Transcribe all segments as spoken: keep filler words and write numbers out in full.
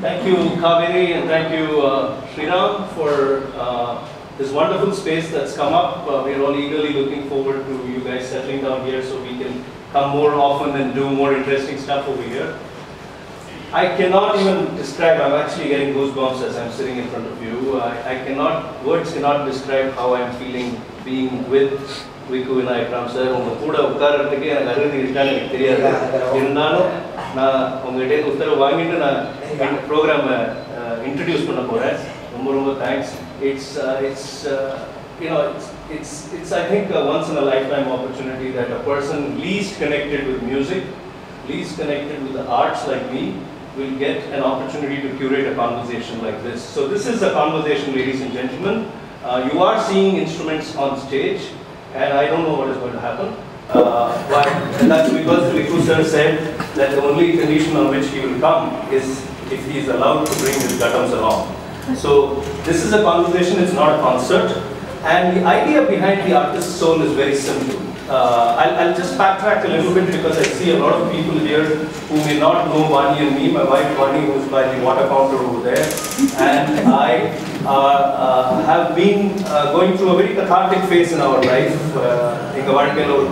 Thank you, Kaveri, and thank you, uh, Sriram, for uh, this wonderful space that's come up. Uh, we're all eagerly looking forward to you guys settling down here so we can come more often and do more interesting stuff over here. I cannot even describe, I'm actually getting goosebumps as I'm sitting in front of you. I, I cannot, words cannot describe how I'm feeling being with Viku Vinayakaram sir. உங்க கூட உட்கார்றதுக்கு எனக்கு அருகதை இருக்கான்னு எனக்கு தெரியாது. இருந்தாலும் நான் உங்ககிட்ட உத்தரவு வாங்கிட்டு நான் ப்ரோக்ராமை இன்ட்ரடியூஸ் பண்ண போறேன். ரொம்ப ரொம்ப thanks. It's uh, it's uh, you know it's it's it's I think a once in a lifetime opportunity that a person least connected with music, least connected with the arts like me, will get an opportunity to curate a conversation like this. So this is a conversation, ladies and gentlemen. Uh, you are seeing instruments on stage, and I don't know what is going to happen. Uh, but that's because Vikku sir said that the only condition on which he will come is if he is allowed to bring his Ghatams along. So this is a conversation, it's not a concert. And the idea behind the artist's soul is very simple. Uh, I'll, I'll just backtrack a little bit because I see a lot of people here who may not know Vani and me. My wife Vani, who's by the water counter over there, and I uh, uh, have been uh, going through a very cathartic phase in our life. In the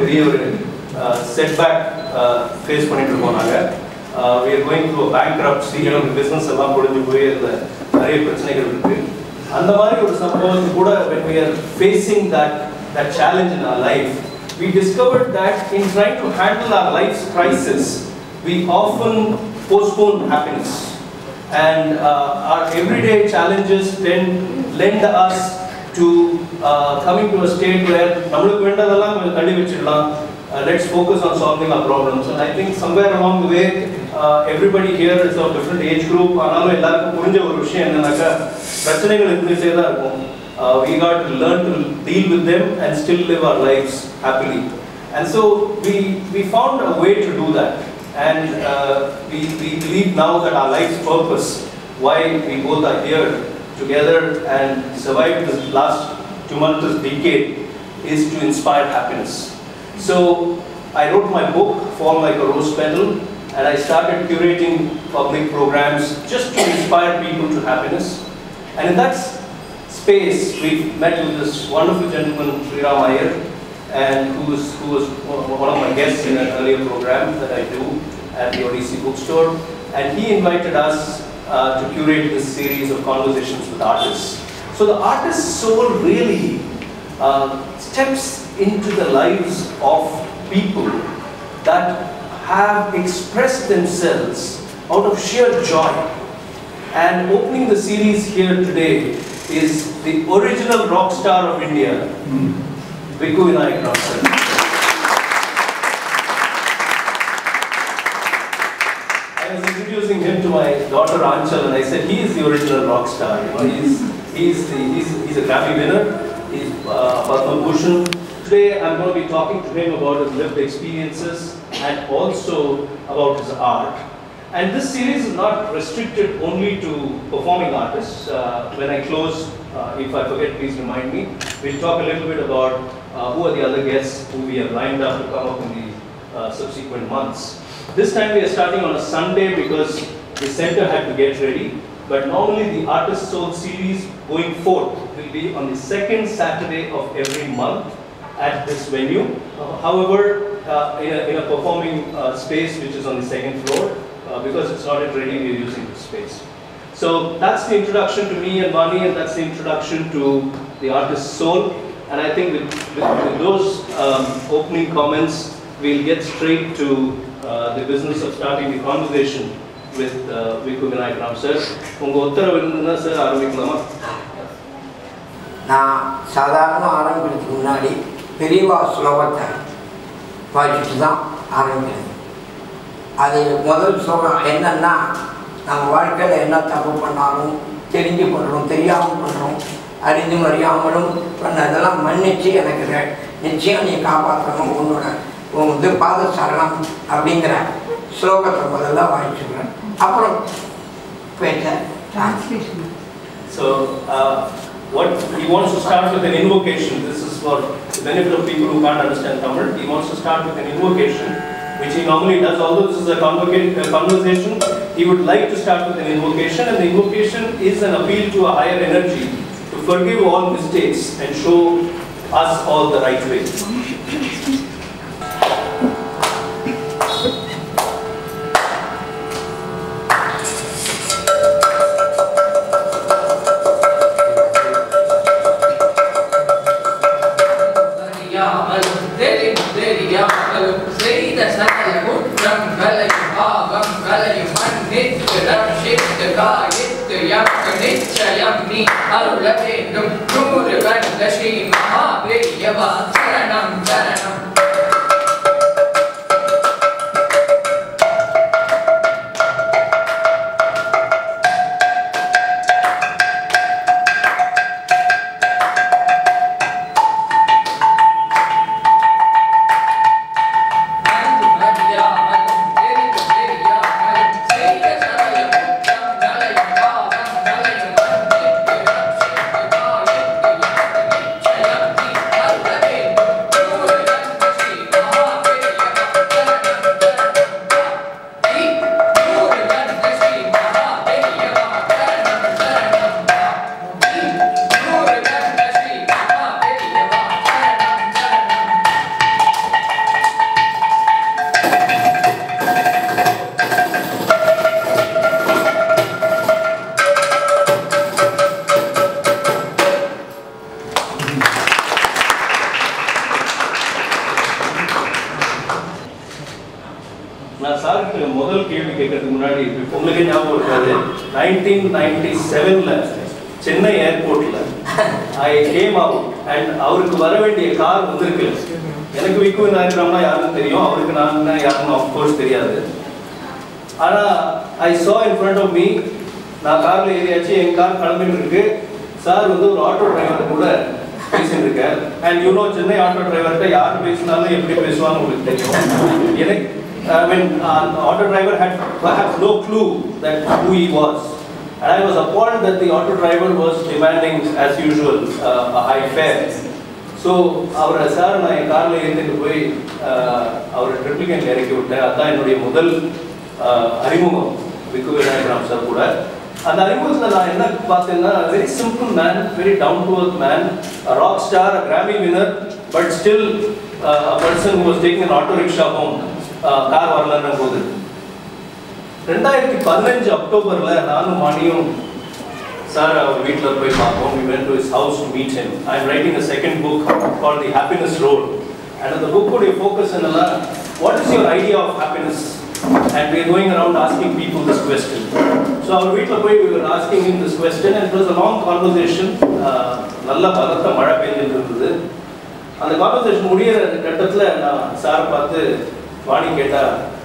uh, setback uh, phase பண்ணிட்டு போனாங்க. We are going through a bankruptcy. You know, the business எல்லாம் முடிஞ்சு போய் நிறைய பிரச்சனைகள் இருக்கு. அந்த மாதிரி ஒரு சம்பவத்துக்கு கூட when we are facing that that challenge in our life, we discovered that in trying to handle our life's crisis, we often postpone happiness. And uh, our everyday challenges tend lend us to uh, coming to a state where namalukku vendadallam konjam thalli vechidalam, let's focus on solving our problems. And I think somewhere along the way, uh, everybody here is of different age group. ஆனாலும் எல்லாருக்கும் புரிஞ்ச ஒரு விஷயம் என்னன்னாக்கா பிரச்சனைகள் இருந்துட்டே தான் இருக்கும். Uh, we got to learn to deal with them and still live our lives happily. And so we, we found a way to do that. And uh, we, we believe now that our life's purpose, why we both are here together and survived this last tumultuous decade, is to inspire happiness. So I wrote my book, Fall Like a Rose Petal, and I started curating public programs just to inspire people to happiness. And in that space, we met with this wonderful gentleman, Sriram Iyer, and who was, who was one of my guests in an earlier program that I do at the Odyssey bookstore. And he invited us uh, to curate this series of conversations with artists. So the artist's soul really uh, steps into the lives of people that have expressed themselves out of sheer joy. And opening the series here today is the original rock star of India, mm. Viku Vinayakaram sir. I was introducing him to my daughter Anchal, and I said he is the original rock star. You know, he's he's the, he's he's a Grammy winner. He's uh, Padma Bhushan. Today I'm going to be talking to him about his lived experiences and also about his art. And this series is not restricted only to performing artists. Uh, when I close, uh, if I forget, please remind me. We'll talk a little bit about uh, who are the other guests who we have lined up to come up in the uh, subsequent months. This time we are starting on a Sunday because the center had to get ready. But normally the Artist Soul series going forth will be on the second Saturday of every month at this venue. Uh, however, uh, in, a, in a performing uh, space which is on the second floor. Uh, because it's not yet ready, we are using this space. So that's the introduction to me and Vani, and that's the introduction to the artist's soul. And I think with, with, with those um, opening comments, we'll get straight to uh, the business of starting the conversation with uh, Viku Vinayakaram sir. Unga uttaravu irundha sir aarambikalama. Na sadharana aarambiradhukku munnadi periva slogatha vaachittu dhaan aarambiradhu. அது முதல் சொல்கிறோம் என்னன்னா, நம்ம வாழ்க்கையில் என்ன தப்பு பண்ணாலும் தெரிஞ்சு பண்ணுறோம், தெரியாமல் பண்ணுறோம், அறிந்தும் அறியாமலும் பண்ணதெல்லாம் மன்னிச்சு எனக்கு நிச்சயம் நீ காப்பாற்றணும், உன்னோட வந்து பாத சரணம் அப்படிங்கிற ஸ்லோகத்தை முதல்ல வாங்கிச்சுக்கிறேன். அப்புறம் பேச translation. So uh, what he wants to start with an invocation. This is for the benefit of people who can't understand Tamil. He wants to start with an invocation, which he normally does. Although this is a conversation, he would like to start with an invocation, and the invocation is an appeal to a higher energy to forgive all mistakes and show us all the right way. nineteen ninety-seven Chennai airport I came out and அவருக்கு வர வேண்டிய car வந்திருக்கு. எனக்கு விக்கு விநாயகரம்னா யாருன்னு தெரியும், அவருக்கு நான் யாருன்னு of course தெரியாது. ஆனா I saw in front of me, நான் கார்ல ஏறியாச்சு, என் கார் கிளம்பிட்டு இருக்கு. சார் வந்து ஒரு ஆட்டோ டிரைவர் கூட பேசிட்டு இருக்கார். and you know Chennai auto டிரைவர்கிட்ட யார் பேசினாலும் எப்படி பேசுவாங்க உங்களுக்கு தெரியும். எனக்கு I mean, uh, the auto driver had perhaps no clue that who he was, and I was appalled that the auto driver was demanding, as usual, uh, a high fare. So, our sir na in car le irundhu poi our triplicate erikki vitta adha ennuடைய முதல் அறிமுகம் Viku Vinayakaram sir கூட. அந்த அறிமுகத்துல நான் என்ன பார்த்தேன்னா, very simple man, very down to earth man, a rock star, a Grammy winner, but still uh, a person who was taking an auto rickshaw home. Car வரலன்ன போது ரெண்டாயிரத்தி பதினஞ்சு அக்டோபர்ல நானும் மணியும் சார் அவர் வீட்டில் போய் பார்த்தோம். we went to his house to meet him. I am writing a second book called The Happiness Road, and the book would focus on what is your idea of happiness, and we are going around asking people this question. So our வீட்டில் போய் we were asking him this question, and it was a long conversation. நல்ல பலத்த மழை பெய்ஞ்சிட்டு இருந்தது. அந்த conversation முடிகிற கட்டத்தில் நான் சாரை பார்த்து வாணி கேட்டா,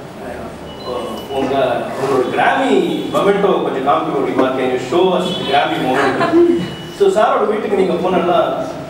உங்க உங்களோட கிராமி மொமெண்டோ கொஞ்சம் காமிக்க முடியுமா, can you show us Grammy memento. So சாரோட வீட்டுக்கு நீங்கள் போனோன்னா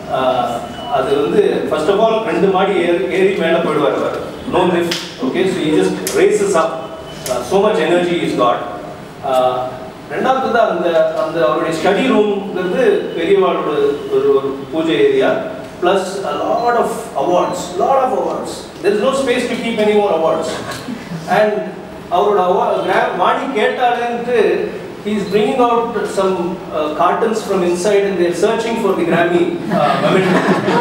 அது வந்து ஃபர்ஸ்ட் ஆஃப் ஆல் ரெண்டு மாடி ஏறி ஏறி மேலே போயிடுவார் அவர், no lift. Okay, so he just races up, so much energy is got. ரெண்டாவது தான் அந்த அந்த அவருடைய ஸ்டடி ரூம்ங்கிறது பெரியவாளோட ஒரு ஒரு பூஜை area, plus a lot of awards, lot of awards. There is no space to keep any more awards. And our Vani Ketalante, he is bringing out some uh, cartons from inside, and they are searching for the Grammy uh, memento.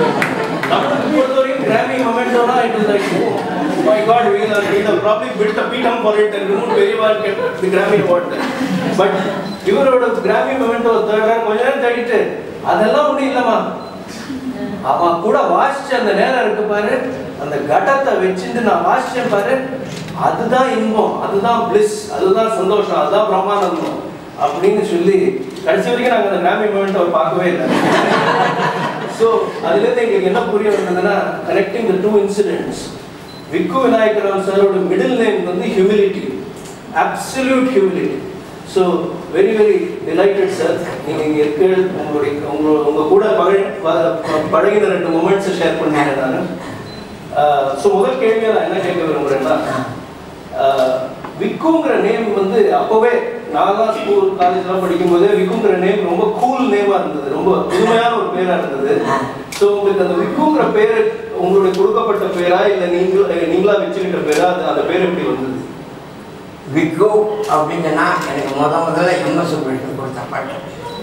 Grammy memento, it is like, oh my God, we have probably built a petum for it and removed very well the Grammy award. But you were out of Grammy memento, third and அதெல்லாம் ஒன்றும் இல்லைம்மா, அவன் கூட வாசிச்ச அந்த நேரம் இருக்கு பாரு, அந்த கடத்தை வச்சுட்டு நான் வாசிச்சேன் பாரு, அதுதான் இன்பம், அதுதான் பிளிஸ், அதுதான் சந்தோஷம், அதுதான் பிரம்மானந்தம் அப்படின்னு சொல்லி கடைசி வரைக்கும் நாங்கள் அந்த கிராமி மூமெண்ட் அவர் பார்க்கவே இல்லை. ஸோ அதுலேருந்து எங்களுக்கு என்ன புரிய வந்ததுன்னா, connecting the two incidents. Vikku Vinayakram சாரோட மிடில் நேம் வந்து humility, absolute humility. So very very delighted sir, நீங்கள் இங்கே இருக்க உங்களுடைய உங்கள் உங்கள் கூட பழ பழகின ரெண்டு மூமெண்ட்ஸை ஷேர் பண்ணீங்க. நான் ஸோ முதல் கேள்வியை நான் என்ன கேட்க விரும்புகிறேன்னா, விக்குங்கிற நேம் வந்து அப்போவே நான்லாம் ஸ்கூல் காலேஜ்லாம் படிக்கும்போதே விக்குங்கிற நேம் ரொம்ப கூல் நேமாக இருந்தது, ரொம்ப புதுமையான ஒரு பேராக இருந்தது. ஸோ உங்களுக்கு அந்த விக்குங்கிற பேர் உங்களுடைய கொடுக்கப்பட்ட பேரா இல்லை நீங்கள் நீங்களா வச்சுக்கிட்ட பேரா, அது அந்த பேர் எப்படி வந்தது? விக்கு அப்படின்னா எனக்கு முத முதல்ல எம்எஸ் சுப்ரமணியம் கொடுத்த பாட்டு.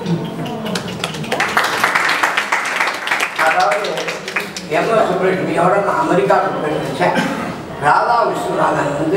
அதாவது எம்எஸ் சுப்ரமணியோட நான் அமெரிக்காவுக்கு போயிட்டு வச்சேன். ராதா விஸ்வநாதன் வந்து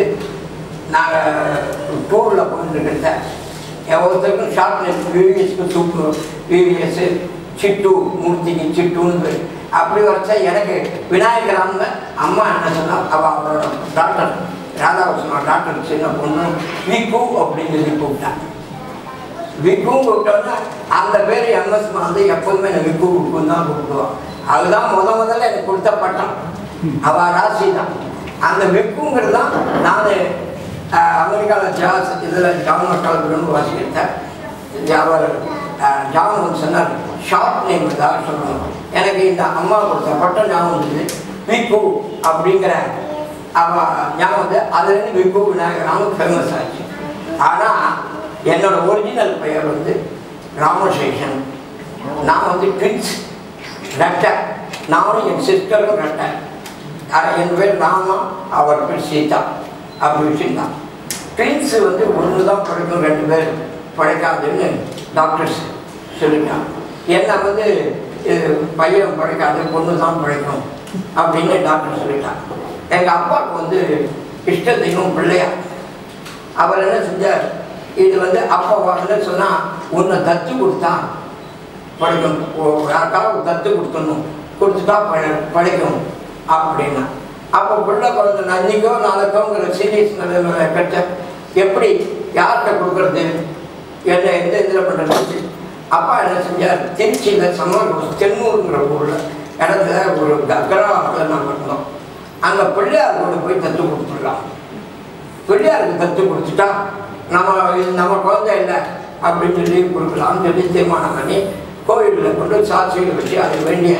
நாங்கள் டூரில் போயிட்டு ஒருத்தருக்கும் ஷார்ட் நேம் விவிஎஸ்க்கு சூப்பு விவிஎஸ் சிட்டு மூர்த்திக்கு சிட்டுன்னு அப்படி வச்சா எனக்கு விநாயகராம்னு அம்மா என்ன சொன்னால் அவள் அவரோட டாக்டர் ராதாகிருஷ்ணன் டாக்டர் சின்ன பொண்ணு விக்கு அப்படின்னு சொல்லி கூப்பிட்டான். விக்கும் கூப்பிட்டோன்னா அந்த பேர் எம்எஸ் வந்து எப்போதுமே எனக்கு விக்கு விக்குன்னு தான் கூப்பிடுவான். அதுதான் முத முதல்ல எனக்கு கொடுத்த பட்டம். அவள் ராசி தான். அந்த விக்குங்கிறது தான் நான் அமெரிக்காவில் ஜாஸ் இதில் ஜான் மக்களுக்கு வாசிக்கிட்டேன். அவர் ஜான் வந்து சொன்னார் ஷார்ட் நேம் தான் சொல்லணும். எனக்கு இந்த அம்மா கொடுத்த பட்டம் ஞாபகம் இருந்தது விக்கு அப்படிங்கிற அவள் ஞாபகம் வந்து அதுலேருந்து விக்கு விநாயகராம் ஃபேமஸ் ஆச்சு. ஆனால் என்னோட ஒரிஜினல் பெயர் வந்து ராமசேஷன். நான் வந்து ட்வின்ஸ் ரெட்டை. நானும் என் சிஸ்டரும் ரெட்டை. என் பேர் ராமா, அவர் பேர் சீதா. அப்படி வச்சுருந்தான். ட்வின்ஸு வந்து ஒன்று தான் பிழைக்கும், ரெண்டு பேர் பிழைக்காதுன்னு டாக்டர்ஸ் சொல்லிட்டான். என்னை வந்து பையன் பிழைக்காது, பொண்ணு தான் பிழைக்கும் அப்படின்னு டாக்டர் சொல்லிட்டான். எங்கள் அப்பாவுக்கு வந்து இஷ்ட தெய்வம் பிள்ளையார். அவர் என்ன செஞ்சார், இது வந்து அப்பா என்ன சொன்னால் உன்னை தத்து கொடுத்தா பிழைக்கும், யாருக்காவது தத்து கொடுத்துடணும், கொடுத்துட்டா பழ பிழைக்கும் அப்படின்னா. அப்போ பிள்ளை குழந்தை அன்றைக்கோ நாளைக்கோங்கிற சீரியஸ் நிலைமையில கட்ட எப்படி யார்கிட்ட கொடுக்குறது, என்ன எந்த இதில் பண்ணுறது. அப்பா என்ன செஞ்சார், திருச்சியில் சமூக தென்னூருங்கிற ஊரில் இடத்துல ஒரு கிராமத்தில் நாங்கள் இருந்தோம். அங்கே பிள்ளையார் கொண்டு போய் தத்து கொடுத்துடலாம், பிள்ளையாருக்கு தத்து கொடுத்துட்டா நம்ம நம்ம குழந்தை இல்லை அப்படின்னு சொல்லி கொடுக்கலாம்னு சொல்லி தீர்மானம் பண்ணி கோவிலில் கொண்டு சாட்சியில் வச்சு அதை வேண்டிய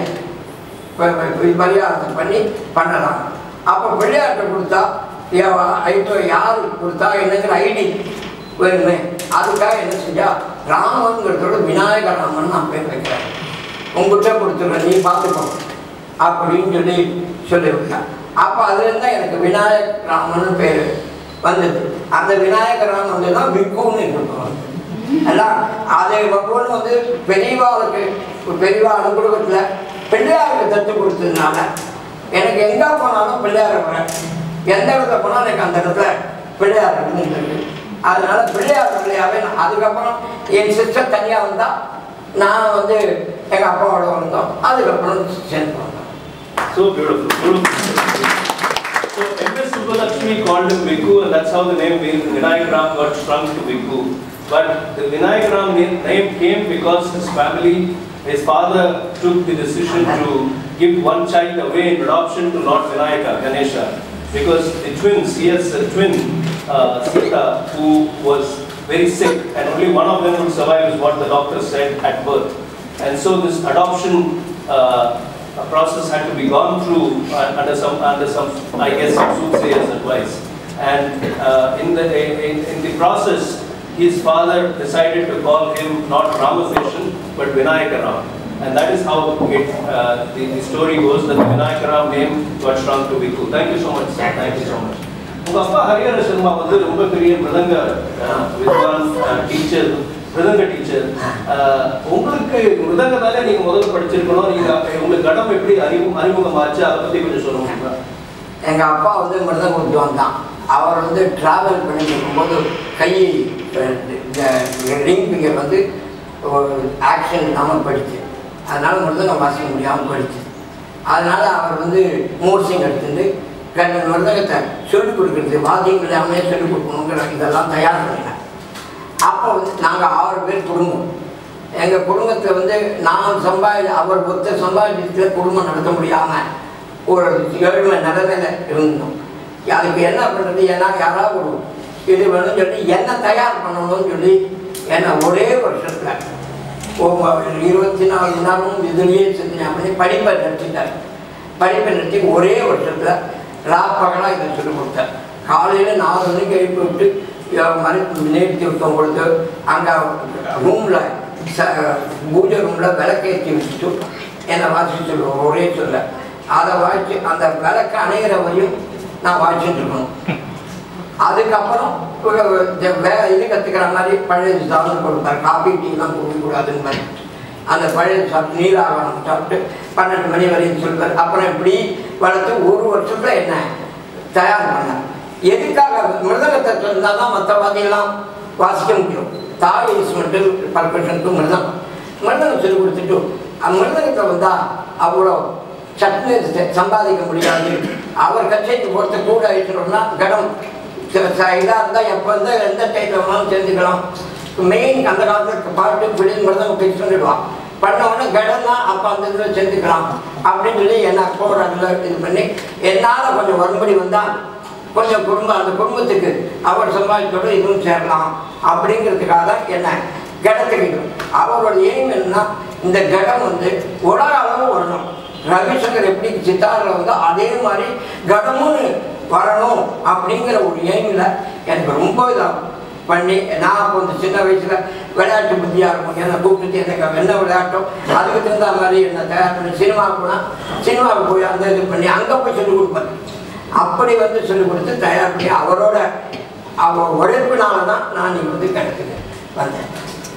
மரியாதை பண்ணி பண்ணலாம். அப்போ பிள்ளையார்கிட்ட கொடுத்தா இப்போ யாருக்கு கொடுத்தா என்னங்கிற ஐடி வேணுமே. அதுக்காக என்ன செஞ்சா ராமங்கிறதோட விநாயகராமன் நான் பேர் வைக்கிறேன், உங்கள்கிட்ட கொடுத்துருவேன், நீ பார்த்துக்கோ அப்படின்னு சொல்லி சொல்லிவிட்டேன். அப்போ அதுலேருந்து எனக்கு விநாயகராமன் பேர் வந்தது. அந்த விநாயகராமன் வந்து தான் விக்குன்னு இருக்கும் எல்லாம். அதை பொண்ணு வந்து பெரியவாளுக்கு பெரியவா அனுகூலத்தில் பிள்ளையாருக்கு தத்து கொடுத்ததுனால எனக்கு எங்கே போனாலும் பிள்ளையார் வரேன். எந்த இடத்துல போனாலும் எனக்கு அந்த இடத்துல பிள்ளையார் இருக்கு. அதனால பிள்ளையார் பிள்ளையாவே நான் அதுக்கப்புறம் என் சிஸ்டர் தனியாக வந்தால் நான் வந்து எங்கள் அப்பாவோட வந்தோம். அதுக்கப்புறம் சேர்ந்து வந்தோம். So beautiful, beautiful. So M S Subbulakshmi called him Vikku, and that's how the name Vinayakram got shrunk to Vikku. But the Vinayakram name came because his family, his father took the decision to give one child away in adoption to Lord Vinayaka, Ganesha, because the twins, he has a twin, uh, Sita, who was very sick, and only one of them would survive is what the doctor said at birth. And so this adoption uh, process had to be gone through uh, under some, under some, I guess, some soothsayers' advice. And uh, in the in, in the process, his father decided to call him not Ramaseshan but Vinayakaram, and that is how it, uh, the, the story goes that the Vinayakaram name got shrunk to Vikku. Thank you so much, sir. Thank you so much. உங்க அப்பா ஹரிஹர சர்மா வந்து ரொம்ப பெரிய மிருதங்க வித்வான் teacher, மிருதங்க teacher. உங்களுக்கு மிருதங்கத்தாலே நீங்க முதல்ல படிச்சிருக்கணும். நீங்க உங்களுக்கு கடம் எப்படி அறிமுகம் அறிமுகமாச்சு, அதை பத்தி கொஞ்சம் சொல்ல முடியுமா? எங்க அப்பா வந்து மிருதங்க வித்வான் தான். அவர் வந்து டிராவல் பண்ணிட்டு இருக்கும்போது கை ரிங் ஃபிங்கர் வந்து ஆக்ஷன் இல்லாமல் படிச்சு, அதனால் மிருதங்கம் வாசிக்க முடியாமல் படிச்சு. அதனால் அவர் வந்து மோர்சிங் எடுத்துட்டு மிருதங்கத்தை சொல்லிக் கொடுக்குறது, வாத்தியம் இல்லாமே சொல்லிக் கொடுக்கணுங்கிற இதெல்லாம் தயார் பண்ணினேன். அப்போ வந்து நாங்கள் ஆறு பேர் குடும்பம். எங்கள் குடும்பத்தில் வந்து நான் சம்பாதி அவர் ஒத்த சம்பாதிச்சத்தில் குடும்பம் நடத்த முடியாமல் ஒரு ஏழ்மை நிலைமையில இருந்தோம். அதுக்கு என்ன பண்ணுறது, ஏன்னா யாராவது ஒரு இது வேணும்னு சொல்லி என்ன தயார் பண்ணணும்னு சொல்லி என்னை ஒரே வருஷத்தில் இருபத்தி நாலு நாளும் இதுலேயே சிந்தனை பண்ணி படிப்பை நிறுத்திட்டார். படிப்பை நிறுத்தி ஒரே வருஷத்தில் ராப்பகலாக இதை சொல்லிக் கொடுத்தார். காலையில் நாலு மணிக்கு எழுப்பி விட்டு மறுப்பு நிறுத்தி விட்டோம் பொழுது அங்கே ரூமில் ச பூஜை ரூமில் விளக்கேற்றி வச்சுட்டு என்னை வாசிச்சு சொல்லுவோம் ஒரே சொல்ல. அதை வாய்ச்சி அந்த விளக்கு அணைகிற வரையும் நான் வாய்ச்சிட்டு இருக்கணும். அதுக்கப்புறம் இது கற்றுக்கிற மாதிரி பழைய சாப்பிட்டு கொடுப்பார். காஃபி டீலாம் கொடுக்கக்கூடாதுன்னு மாதிரி அந்த பழைய சாப்பிட்டு நீராகணும் சாப்பிட்டு பன்னெண்டு மணி வரையும் சொல்வார். அப்புறம் இப்படி வளர்த்து ஒரு வருஷத்தில் என்ன தயார் பண்ணார். எதுக்காக மிருதங்கத்தை இருந்தால் தான் மற்ற வாதியெல்லாம் வாசிக்க முடியும். தாய் இன்ஸ்ட்ருமெண்ட்டு பர்கஷனுக்கு மிருதம் மிருதங்கம் சொல்லி கொடுத்துட்டு மிருதங்கத்தை வந்தால் அவ்வளோ சட்னி சம்பாதிக்க முடியாது. அவர் கச்சேரிக்கு போகிறது கூட ஆயிடுச்சுன்னா கடம் இதாக இருந்தால் எப்போ இருந்தால் எந்த டைட்டில் வேணாலும் சேர்ந்துக்கலாம். மெயின் அந்த காலத்துக்கு பாட்டு பிடி மிருதம் ஃபிக்ஸ் பண்ணிடுவான். பண்ணவொடனே கடன் தான் அப்போ அந்த இதில் சேர்ந்துக்கலாம் அப்படின்னு சொல்லி என்ன போடுறாங்க இது பண்ணி என்னால் கொஞ்சம் வரும்படி வந்தால் கொஞ்சம் குடும்பம் அந்த குடும்பத்துக்கு அவர் சம்பாதிச்சோட இதுவும் சேரலாம் அப்படிங்கிறதுக்காக என்ன கடத்துக்கிட்டு அவரோட எய்ம் என்னன்னா இந்த கடம் வந்து உலக அளவு வரணும். ரவிசங்கர் எப்படி சித்தாரில் வந்தோ அதே மாதிரி கடமும் வரணும் அப்படிங்கிற ஒரு எய்மில் எனக்கு ரொம்ப இதாக பண்ணி நான் அப்போ இந்த சின்ன வயசில் விளையாட்டு புத்தியாக இருக்கும். என்னை கூப்பிட்டு எனக்கு என்ன விளையாட்டோ அதுக்கு தகுந்த மாதிரி என்னை தயார் பண்ணி சினிமாவுக்கு போனால் சினிமாவுக்கு போய் அந்த இது பண்ணி அங்கே போய் சொல்லிக் கொடுப்பேன். அப்படி வந்து சொல்லிக் கொடுத்து தயார் பண்ணி அவரோட அவர் உழைப்பினால தான் நான் நீங்கள் வந்து கிடைக்குது வந்தேன்.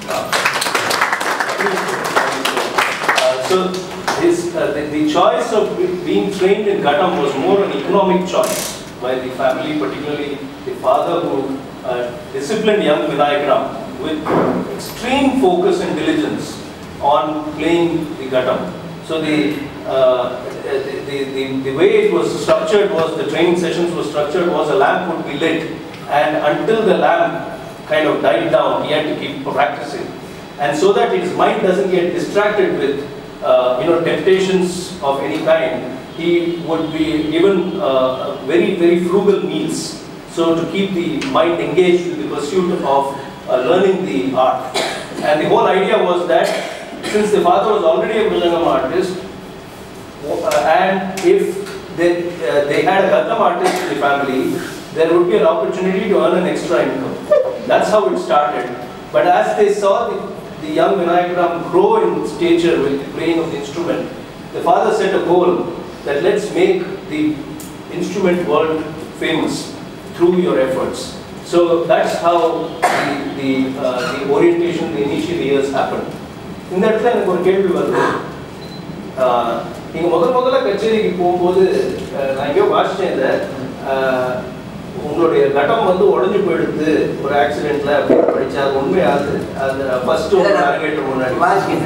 So his, uh, the, the choice of being trained in Ghatam was more an economic choice by the family, particularly the father who uh, disciplined young Vinayakram with extreme focus and diligence on playing the Ghatam. So the Uh, the, the, the, the way it was structured was, the training sessions were structured was a lamp would be lit, and until the lamp kind of died down, he had to keep practicing. And so that his mind doesn't get distracted with uh, you know, temptations of any kind, he would be given uh, very, very frugal meals. So to keep the mind engaged with the pursuit of uh, learning the art. And the whole idea was that since the father was already a Mridangam artist, Uh, and if they, uh, they had a Ghatam artist in the family, there would be an opportunity to earn an extra income. That's how it started. But as they saw the, the young Vinayakram grow in stature with the playing of the instrument, the father set a goal that let's make the instrument world famous through your efforts. So that's how the, the, uh, the orientation, the initial years happened. In that time, I கேள்வி வருது. நீங்கள் முதல் முதல்ல கச்சேரிக்கு போகும்போது நான் எங்கேயோ வாசித்தேன் இதை, உங்களுடைய கட்டம் வந்து உடஞ்சி போயிடுது ஒரு ஆக்சிடென்ட்ல அப்படின்னு படித்தா அது உண்மையாது. அது ஃபர்ஸ்ட் ஒரு அரங்கேற்றம் முன்னாடி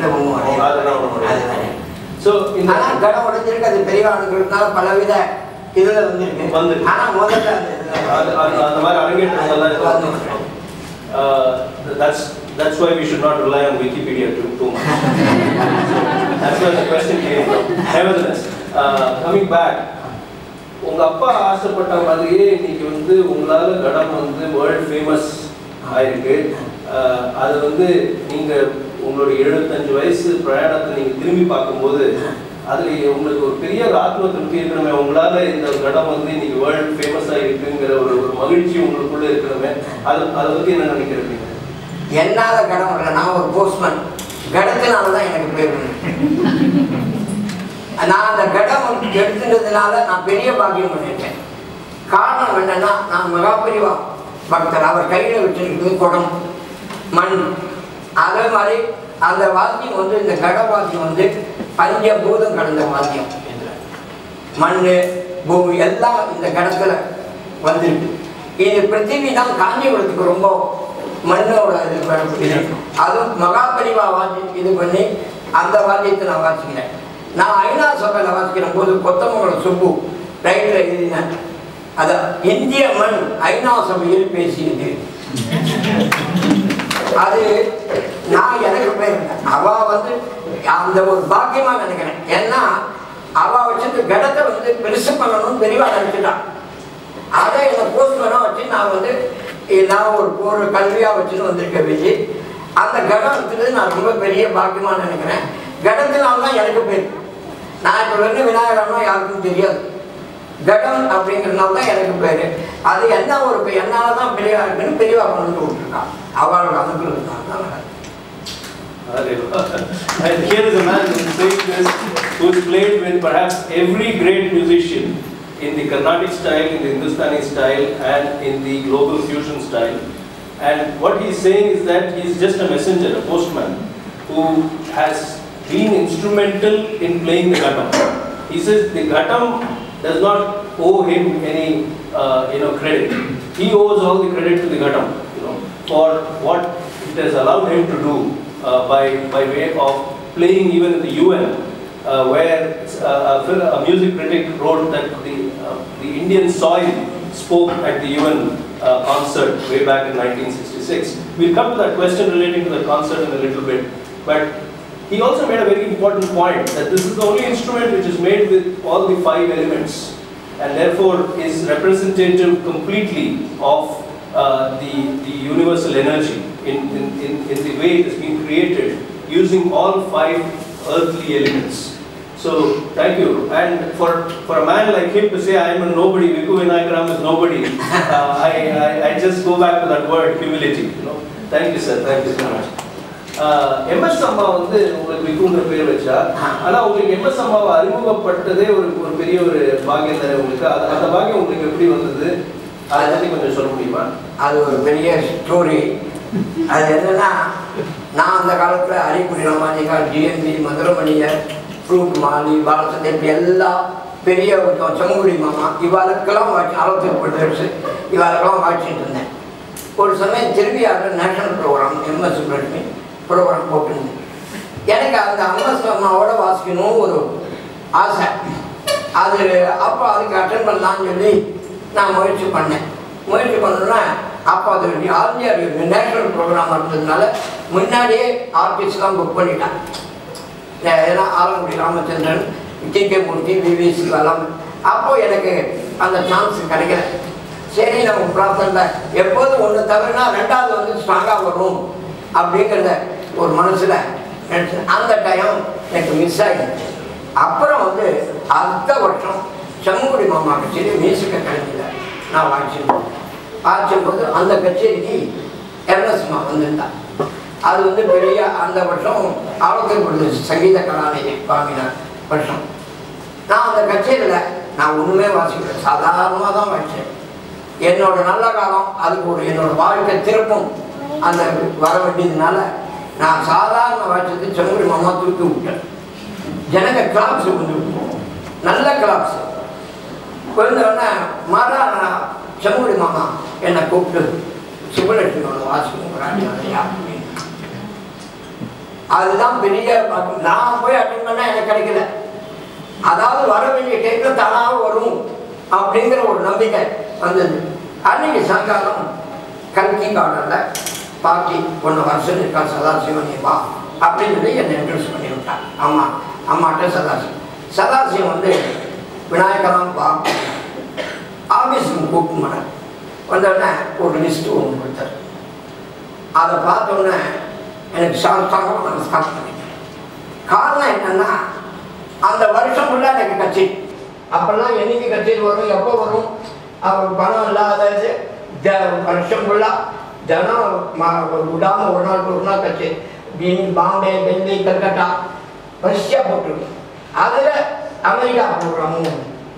ஸோ இந்த கடம் உடஞ்சிருக்கு. அது பெரியவானுங்கிறதுனால பலவித இதில் வந்துருக்கு வந்து ஆனால் முதல்ல அந்த மாதிரி அரங்கேற்றங்கள்லாம் that's that's why we should not rely on Wikipedia too, too much. That's where the question came from. Nevertheless, uh, coming back, உங்க அப்பா ஆசைப்பட்ட மாதிரியே இன்னைக்கு வந்து உங்களால கடம் வந்து வேர்ல்ட் ஃபேமஸ் ஆயிருக்கு. அது வந்து நீங்க உங்களுடைய எழுபத்தஞ்சு வயசு பிரயாணத்தை நீங்க திரும்பி பார்க்கும்போது அதுல உங்களுக்கு ஒரு பெரிய ஆத்ம திருப்தி இருக்கணுமே, உங்களால இந்த கடம் வந்து இன்னைக்கு வேர்ல்ட் ஃபேமஸ் ஆகிருக்குங்கிற ஒரு ஒரு மகிழ்ச்சி உங்களுக்குள்ள இருக்கணுமே, அது அதை பத்தி என்ன நினைக்கிறீங்க? என்னால கடம் இல்லை, நான் ஒரு போஸ்ட்மேன். கடத்தினால தான் எனக்கு பேர். நான் அந்த கடம் எடுத்துட்டதுனால நான் பெரிய பாக்கியம் பண்ணிட்டேன். காரணம் என்னன்னா, நான் மகாபெரிவா பக்தர். அவர் கையில் வச்சிருக்கிறது குடம், மண். அதே மாதிரி அந்த வாத்தியம் வந்து இந்த கட வாத்தியம் வந்து பஞ்சபூதம் கலந்த வாத்தியம். மண் பூமி எல்லாம் இந்த கடத்தில் வந்துருக்கு. இது பிருத்திவி தான் காஞ்சிபுரத்துக்கு ரொம்ப மண்ணோட இது பண்ணக்கூடிய. அதுவும் மகாபெரிவா வாத்தி இது பண்ணி அந்த வாத்தியத்தை நான் வாசிக்கிறேன். நான் ஐநா சபையில் வாசிக்கிற போது கொத்தமங்கலம் சுப்பு ரைட்டில் எழுதினேன். அதான் இந்திய மண் ஐநா சபையில் பேசியது. அது நான் எனக்கு போயிருந்தேன். அவள் வந்து அந்த ஒரு பாக்கியமாக நினைக்கிறேன். ஏன்னா அவள் வச்சுட்டு கடத்தை வந்து பெருசு பண்ணணும் பெரியவாக நினச்சிட்டான். அதை என்னை போஸ்ட்மேனாக வச்சு நான் வந்து நான் ஒரு ஒரு கல்வியாக வச்சுன்னு வந்திருக்க வச்சு அந்த கடம் இருக்கிறது நான் ரொம்ப பெரிய பாக்கியமாக நினைக்கிறேன். கடத்தினால தான் எனக்கு பேர். நான் இப்போ வந்து விநாயகரம்னா யாருக்கும் தெரியாது. கடம் அப்படிங்கிறதுனால தான் எனக்கு பேர். அது என்ன ஒரு என்னால் தான் பெரியவா இருக்குன்னு பெரியவா கொண்டு விட்டுருக்கான். அவளோட அனுப்புறது தான். And here is a man who is saying this, who has played with perhaps every great musician in the Carnatic style, in the Hindustani style, and in the global fusion style. And what he's saying is that he's just a messenger, a postman, who has been instrumental in playing the Ghatam. He says the Ghatam does not owe him any uh, you know, credit. He owes all the credit to the Ghatam, you know, for what it has allowed him to do uh, by, by way of playing even in the U N, uh, where uh, a, a music critic wrote that the, uh, the Indian soil spoke at the U N uh, concert way back in nineteen sixty-six. We'll come to that question relating to the concert in a little bit, but he also made a very important point that this is the only instrument which is made with all the five elements and therefore is representative completely of uh, the, the universal energy in, in, in, in the way it has been created using all five earthly elements. So, thank you. And for, for a man like him to say, I am a nobody, Viku Vinayakaram is nobody, uh, I, I, I just go back to that word, humility. You know? Thank you, sir. Thank you so much. M S அம்மா வந்து உங்களுக்கு விக்குங்கிற பேர் வச்சா, ஆனால் உங்களுக்கு M S அம்மாவை அறிமுகப்பட்டதே ஒரு ஒரு பெரிய ஒரு பாக்கியம் தானே உங்களுக்கு. அது அந்த பாக்கியம் உங்களுக்கு எப்படி வந்தது, அதை பற்றி கொஞ்சம் சொல்ல முடியுமா? அது ஒரு பெரிய ஸ்டோரி. அது என்னன்னா, நான் அந்த காலத்தில் அரிக்குடி ராமாஜிகார், ஜிஎன்பி, மதுரமணியர், ஃப்ரூட் மாலி, பாலசந்தர், இப்படி எல்லா பெரிய செம்மங்குடி மாமா இவாளுக்கெல்லாம் வாட்சி ஆலோசனைப்பட்டு இவாளுக்கெல்லாம் வாட்சிட்டு இருந்தேன். ஒரு சமயம் திரும்பியார் national program MS Subramani program போட்டிருந்தேன். எனக்கு அந்த எம்எஸ் அம்மாவோட வாசிக்கணும் ஒரு ஆசை. அது அப்போ அதுக்கு அட்டன் பண்ணலான்னு சொல்லி நான் முயற்சி பண்ணேன். முயற்சி பண்ணோன்னா அப்போ அது ஆல் இந்தியா நேஷனல் ப்ரோக்ராம் இருந்ததுனால முன்னாடியே ஆர்டிஸ்ட்லாம் புக் பண்ணிட்டான். ஏன்னா Alangudi Ramachandran, T K Murthy, VVC எல்லாம். அப்போது எனக்கு அந்த சான்ஸ் கிடைக்கல. சரி, நம்ம பிரார்த்தனை எப்போதும் ஒன்று தவிரனா ரெண்டாவது வந்து ஸ்ட்ராங்காக வரும் அப்படிங்கிறத ஒரு மனசில் நினச்சி அந்த டைம் எனக்கு மிஸ் ஆகிடுச்சு. அப்புறம் வந்து அடுத்த வருஷம் செம்மங்குடி மாமா கச்சேரி மியூசிக் அகாடமியில் நான் வாசிச்சேன். வாசிக்கும்போது அந்த கச்சேரிக்கு எம்எஸ்மா வந்திருந்தான். அது வந்து பெரிய அந்த வருஷம் ஆலோசனை சங்கீத கலாநிதி வாங்கின வருஷம். நான் அந்த கச்சேரியில் நான் ஒன்றுமே வாசிக்கல, சாதாரணமாக தான் வாசித்தேன். என்னோட நல்ல காலம் அதுக்கு ஒரு என்னோட வாழ்க்கை திருப்பம் அந்த வர வேண்டியதுனால நான் சாதாரண வாட்சத்துக்கு செம்மங்குடி மாமா தூக்கி விட்டேன். ஜனங்க கிளாப்ஸ் வந்து நல்ல கிளாப்ஸ் கொஞ்சோடனே மாறா செம்மங்குடி மாமா என்னை கூப்பிட்டு சுப்பலட்சுமியோட வாசிக்கும் ராணியா அப்படின்னு. அதுதான் பெரிய நான் போய் அட்டன் பண்ணால் எனக்கு கிடைக்கல. அதாவது வர வேண்டிய டைப்பில் தானாக வரும் அப்படிங்கிற ஒரு நம்பிக்கை வந்தது. அன்னைக்கு சாயங்காலம் கல்கி கார்டனில் பாட்டி ஒன்று வருஷம் இருக்கா சதாசிவம் வா அப்படின்னு சொல்லி என்னை இன்ட்ரடியூஸ் பண்ணி விட்டான். அம்மா அம்மாட்ட சதாசிவம் சதாசிவம் வந்து விநாயகராம் வா ஆஃபீஸுக்கு கூப்பிட்டு மாட்டேன். வந்தோடனே ஒரு லிஸ்ட்டு ஒன்று கொடுத்தாரு. அதை பார்த்தோன்னே எனக்கு சாஸ்தாங்க நமஸ்காரம் பண்ணிட்டேன். காரணம் என்னென்னா அந்த வருஷம் ஃபுல்லாக எனக்கு கட்சி அப்போல்லாம் என்னைக்கு கச்சேரி வரும், எப்போ வரும், அவர் பணம் இல்லாதது வருஷம் ஃபுல்லாக தினம் விடாமல் ஒரு நாள் ஒரு நாள் கச்சேரி பீன் பாம்பே, டெல்லி, கல்கட்டா வரிசையாக போட்டுருக்கு. அதில் அமெரிக்கா ப்ரோக்ராமும்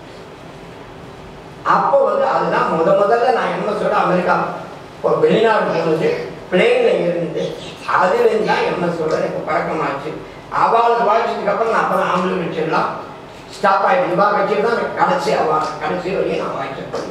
அப்போ வந்து அதுதான் முத முதல்ல நான் எம்எஸோட அமெரிக்கா வெளிநாடு போனது பிளேனில் இருந்து அதுலேருந்து தான் எம்எஸோட எனக்கு பழக்கமாச்சு. அவளுக்கு வாழ்ச்சதுக்கு அப்புறம் நான் அப்போ ஆம்பளை வச்சிடலாம் ஸ்டாப் ஆகிடுச்சு. இவா கட்சி தான் கடைசி அவா கடைசி வரையும் நான் வாய்ச்சிருக்கேன்.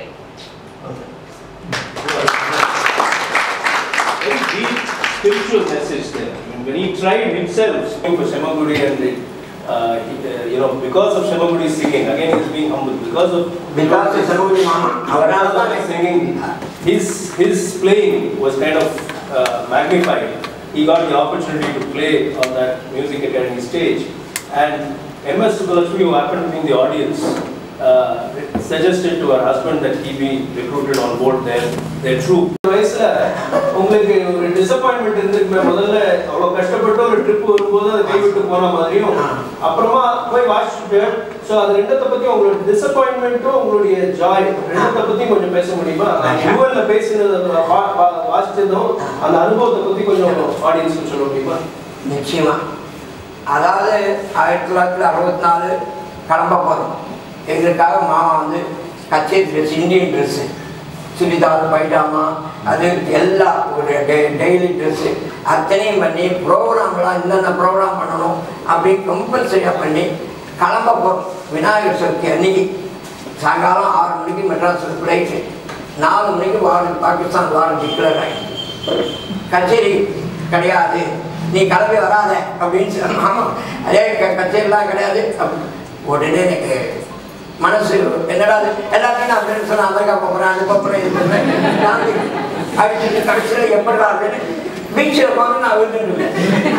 Very deep spiritual message there. I mean, when he tried himself singing for Shemagudi and uh, he, uh, you know, because of Shemagudi's singing, again he's being humble, because of because of Shemagudi Mama, singing, his his playing was kind of uh, magnified. He got the opportunity to play on that music academy stage, and M S Subbulakshmi, who happened to be in the audience, uh, suggested to her husband that he be recruited on board their their troupe. வயசுல உங்களுக்கு ஒரு disappointment இருந்துருக்கு. முதல்ல அவ்வளோ கஷ்டப்பட்டு ஒரு trip வரும்போது அதை கைவிட்டு போன மாதிரியும் அப்புறமா போய் வாசிச்சுட்டு, ஸோ அது ரெண்டத்தை பற்றி உங்களோட டிசப்பாயின்மெண்ட்டும் உங்களுடைய ஜாய் ரெண்டத்தை பற்றியும் கொஞ்சம் பேச முடியுமா? யூஎன்ல பேசினது வாசிச்சதும் அந்த அனுபவத்தை பற்றி கொஞ்சம் ஆடியன்ஸுக்கு சொல்ல முடியுமா? நிச்சயமா. அதாவது ஆயிரத்தி தொள்ளாயிரத்தி அறுபத்தி நாலு கிளம்ப போகிறோம். எங்களுக்காக மாமா வந்து கச்சேரி dress, Indian dress, churidar, pyjama, அது எல்லா ஒரு டெ டெய்லி ட்ரெஸ்ஸு அத்தனையும் பண்ணி ப்ரோக்ராம்லாம் என்னென்ன ப்ரோக்ராம் பண்ணணும் அப்படின்னு கம்பல்சரியாக பண்ணி கிளம்ப போகிறோம். விநாயகர் சதுர்த்தி அன்னைக்கு சாயங்காலம் ஆறு மணிக்கு மெட்ராஸில் ஃப்ளைட்டு, நாலு மணிக்கு வார பாகிஸ்தான் வாரம் டிக்ளேர் ஆகிடுச்சு. கச்சேரி கிடையாது, நீ கிளம்பி வராத அப்படின்னு சொன்ன. ஆமாம், அதே க கச்சேரிலாம் கிடையாது. உடனே எனக்கு மனசு என்னடா எல்லாத்தையும் நான் ஃப்ரெண்ட்ஸ் நான் அமெரிக்கா போகிறேன், அது போகிறேன், இது போகிறேன் அடிச்சுட்டு கடைசியில் எப்படா அப்படின்னு பீச்சில் போக நான் விருந்துருந்தேன்.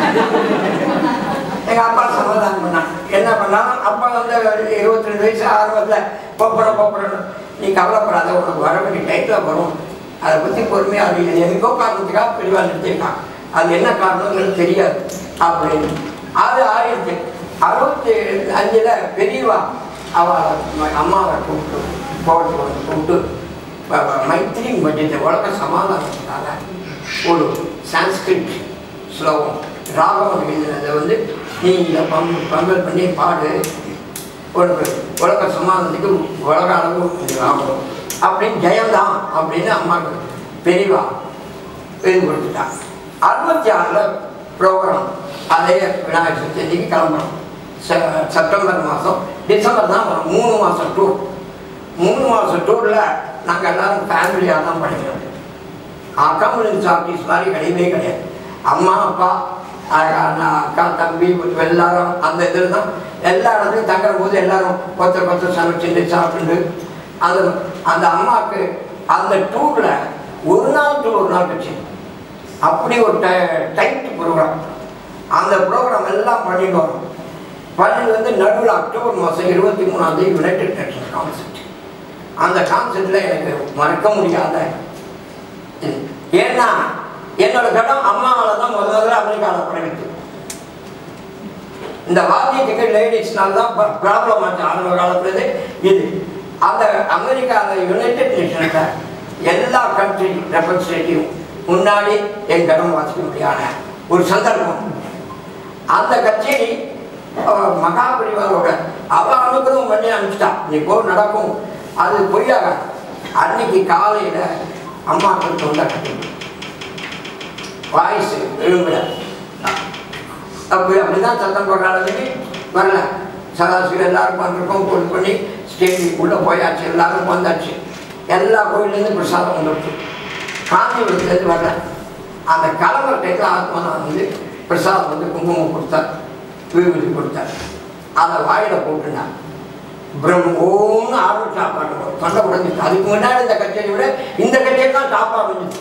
எங்கள் அப்பா சமாதானம் பண்ணான். என்ன பண்ணாலும் அப்பா வந்து இருபத்தி ரெண்டு வயசு ஆர்வத்தில் போப்புறேன் போப்புறேன்னு, நீ கவலைப்படாத, உனக்கு வர வேண்டிய டைட்டில் வரும், அதை பற்றி பொறுமையாக அறிவியல் எதுக்கோ காரணத்துக்காக பெரியவா நிறுத்திருக்கான், அது என்ன காரணங்கிறது தெரியாது அப்படின்னு. அது ஆயிரத்தி அறுபத்தி அஞ்சில் பெரியவா அவள் அம்மாவை கூப்பிட்டு போட்டு வந்து கூப்பிட்டு மைத்திரி பட்ஜெட்டை உலக சமாதானத்துக்காக ஒரு சான்ஸ்கிரிட் ஸ்லோகம் ராகம் எழுதினதை வந்து நீ இந்த பம் பங்கல் பண்ணி பாடு, ஒரு உலக சமாதானத்துக்கு உலக அளவு ஆகும் அப்படின்னு ஜெயந்தான் அப்படின்னு அம்மாவுக்கு பெரியவா எழுதி கொடுத்துட்டான். அறுபத்தி ஆறில் ப்ரோக்ராம் அதே விநாயகர் சதுர்த்திக்கு கிளம்புறோம். செ செப்டம்பர் மாதம், டிசம்பர் தான் வரும். மூணு மாதம் டூர். மூணு மாதம் டூரில் நாங்கள் எல்லோரும் ஃபேமிலியாக தான் படிக்கிறோம். கம்யூனிஸ்ட் ஆஃபீஸ் மாதிரி கிடையவே கிடையாது. அம்மா அப்பா அக்கா தம்பி எல்லாரும் அந்த இதில் தான் எல்லா இடத்துலையும் தங்குற போது எல்லோரும் ஒருத்தர் ஒருத்தர் சமைச்சுட்டு சாப்பிட்டு அந்த அந்த அம்மாவுக்கு அந்த டூரில் ஒரு நாள் டூர் ஒரு நாள் கட்சி அப்படி ஒரு டை டைட் ப்ரோக்ராம். அந்த ப்ரோக்ராம் எல்லாம் பண்ணிட்டு வரோம். பண்ணிட்டு வந்து நடுவில் அக்டோபர் மாதம் இருபத்தி மூணாந்தேதி யுனைடெட் நேஷன்ஸ் கான்செர்ட். அந்த கான்செர்ட்டில் எனக்கு மறக்க முடியாத, ஏன்னா என்னோட கடம் அம்மாவால் தான் முதல் முதல்ல அமெரிக்காவில் படைவித்து. இந்த வாத்தியத்துக்கு லேடிஸ்னால தான் ப்ராப்ளம் ஆச்சு ஆரம்ப காலத்துலேருந்து. இது அந்த அமெரிக்கா அந்த யுனைடெட் நேஷன்ஸில் எல்லா கண்ட்ரி ரெப்ரஸன்டேட்டிவ் முன்னாடி என் கடம் வாசிக்க முடியாத ஒரு சந்தர்ப்பம். அந்த கச்சேரி மகாபரிவாரோட அவள் அனுகிரகம் பண்ணி அனுப்பிச்சிட்டா, நீ போ நடக்கும், அது பொய்யாக. அன்னைக்கு காலையில் அம்மாவுக்கு தொண்டை கட்டி வாய்ஸ் எழும்புல அப்படி அப்படிதான் சத்தம் போடுற அளவுக்கு வரல. சதாசிவம் எல்லாரும் பண்ணிருக்கோம், போட்டு பண்ணி ஸ்டேஜுக்கு உள்ளே போயாச்சு, எல்லாரும் வந்தாச்சு. எல்லா கோயிலேருந்து பிரசாதம் வந்துடுச்சு. காஞ்சிபுரத்துலேருந்து வரல. அந்த கிளம்புற டைத்தில் ஆத்மானா வந்து பிரசாதம் வந்து குங்குமம் கொடுத்தார், விபூதி கொடுத்தார். அதை வாயில் போட்டுனார். பிரம்மோன்னு ஆர்வம் சாப்பாடு தொண்டை உடஞ்சிச்சு. அதுக்கு முன்னாடி இந்த கச்சேரி விட இந்த கச்சேரி தான் டாப்பாக இருந்துச்சு.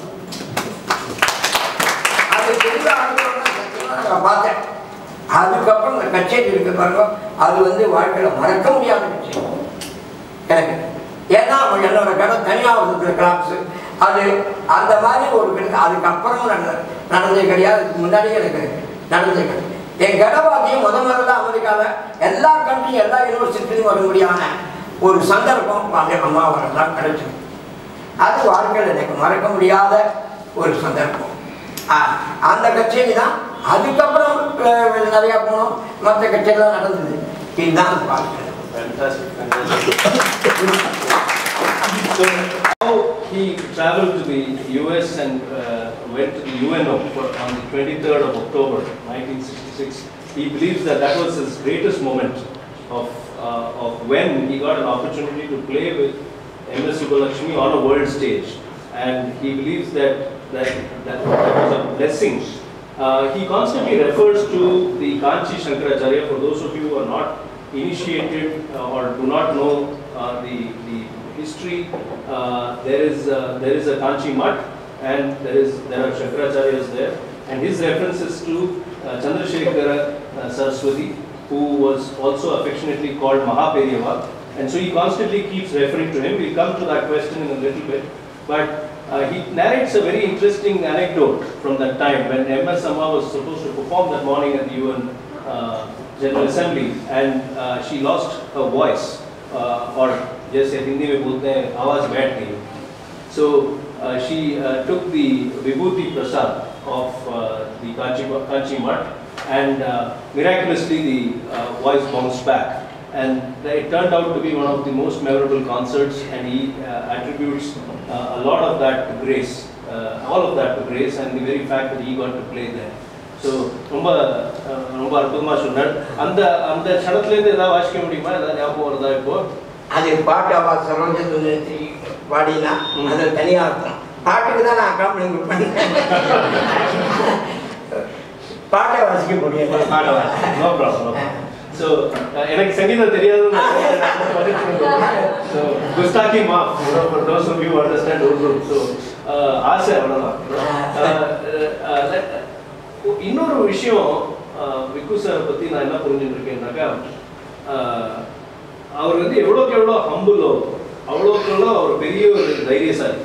அது பெரிய அனுபவம் நான் பார்த்தேன். அதுக்கப்புறம் இந்த கச்சேரி இருக்க பாருங்க, அது வந்து வாழ்க்கையில் மறக்க முடியாத கச்சேரி எனக்கு. ஏன்னா என்னோட கடன் தனியாக இருக்கிற கிளாப்ஸு அது அந்த மாதிரி ஒரு கிடக்கு. அதுக்கப்புறமும் நடந்த நடந்தே கிடையாது, அதுக்கு முன்னாடியே எனக்கு நடந்தே கிடையாது. என் கடவாதியும் முத முதல்ல அமெரிக்காவில் எல்லா கண்ட்ரியும் எல்லா யூனிவர்சிட்டிலையும் வர முடியாத ஒரு சந்தர்ப்பம் அதே அம்மாவால் தான் கிடைச்சது. அது வாழ்க்கையில் எனக்கு மறக்க முடியாத ஒரு சந்தர்ப்பம். அந்த கச்சேரி தான். அதுக்கப்புறம் நிறையா போனோம், மற்ற கச்சேரிலாம் நடந்தது. இதுதான் வாழ்க்கை. So how he travelled to the U S and uh, went to the U N O for, on the twenty-third of October nineteen sixty-six. He believes that that was his greatest moment of uh, of when he got an opportunity to play with M S Subbulakshmi on a world stage, and he believes that that that, that was a blessing. Uh, he constantly refers to the Kanchi Shankaracharya. For those of you who are not initiated uh, or do not know uh, the the history, uh, there is uh, there is a Kanchi Mutt, and there is there are Shankaracharyas there, and his references to uh, Chandrasekhara uh, Saraswati, who was also affectionately called Mahaperiyava, and so he constantly keeps referring to him. We'll come to that question in a little bit, but uh, he narrates a very interesting anecdote from that time when M S Amma was supposed to perform that morning at the U N uh, General Assembly, and uh, she lost her voice, uh, or जैसे हिंदी में बोलते हैं आवाज़ बैठ गई. So uh, she uh, took the vibhuti prasad of uh, the Kanchi, Kanchi Mutt, and uh, miraculously the uh, voice bounced back. And it turned out to be one of the most memorable concerts, and he uh, attributes uh, a lot of that to Grace, uh, all of that to Grace, and the very fact that he got to play there. So, ரொம்ப ரொம்ப அற்புதமா சொன்னார். அந்த அந்த சடத்துல இருந்து ஏதாவது வாசிக்க முடியுமா? ஏதாவது ஞாபகம் வருதா இப்போ? அது பாட்டு அவ சரோஜத்துல பாடினா அது தனியா இருக்கும். பாட்டுக்கு தான் நான் அக்காம்பனிங் பண்ணேன். பாட்டை வாசிக்க முடியாது. பாட வாசி. No problem. So, எனக்கு சங்கீதம் தெரியாதுன்னு so Gustaki maaf, you know, for those of you who understand Urdu. So, ஆசை அவ்வளவுதான். இன்னொரு விஷயம் விக்கு சார் பத்தி நான் என்ன புரிஞ்சுட்டு இருக்கேன்னாக்கா, அவர் வந்து எவ்வளோக்கு எவ்வளோ ஹம்புலோ அவ்வளோக்கு எவ்வளோ அவர் பெரிய ஒரு தைரியசாலி.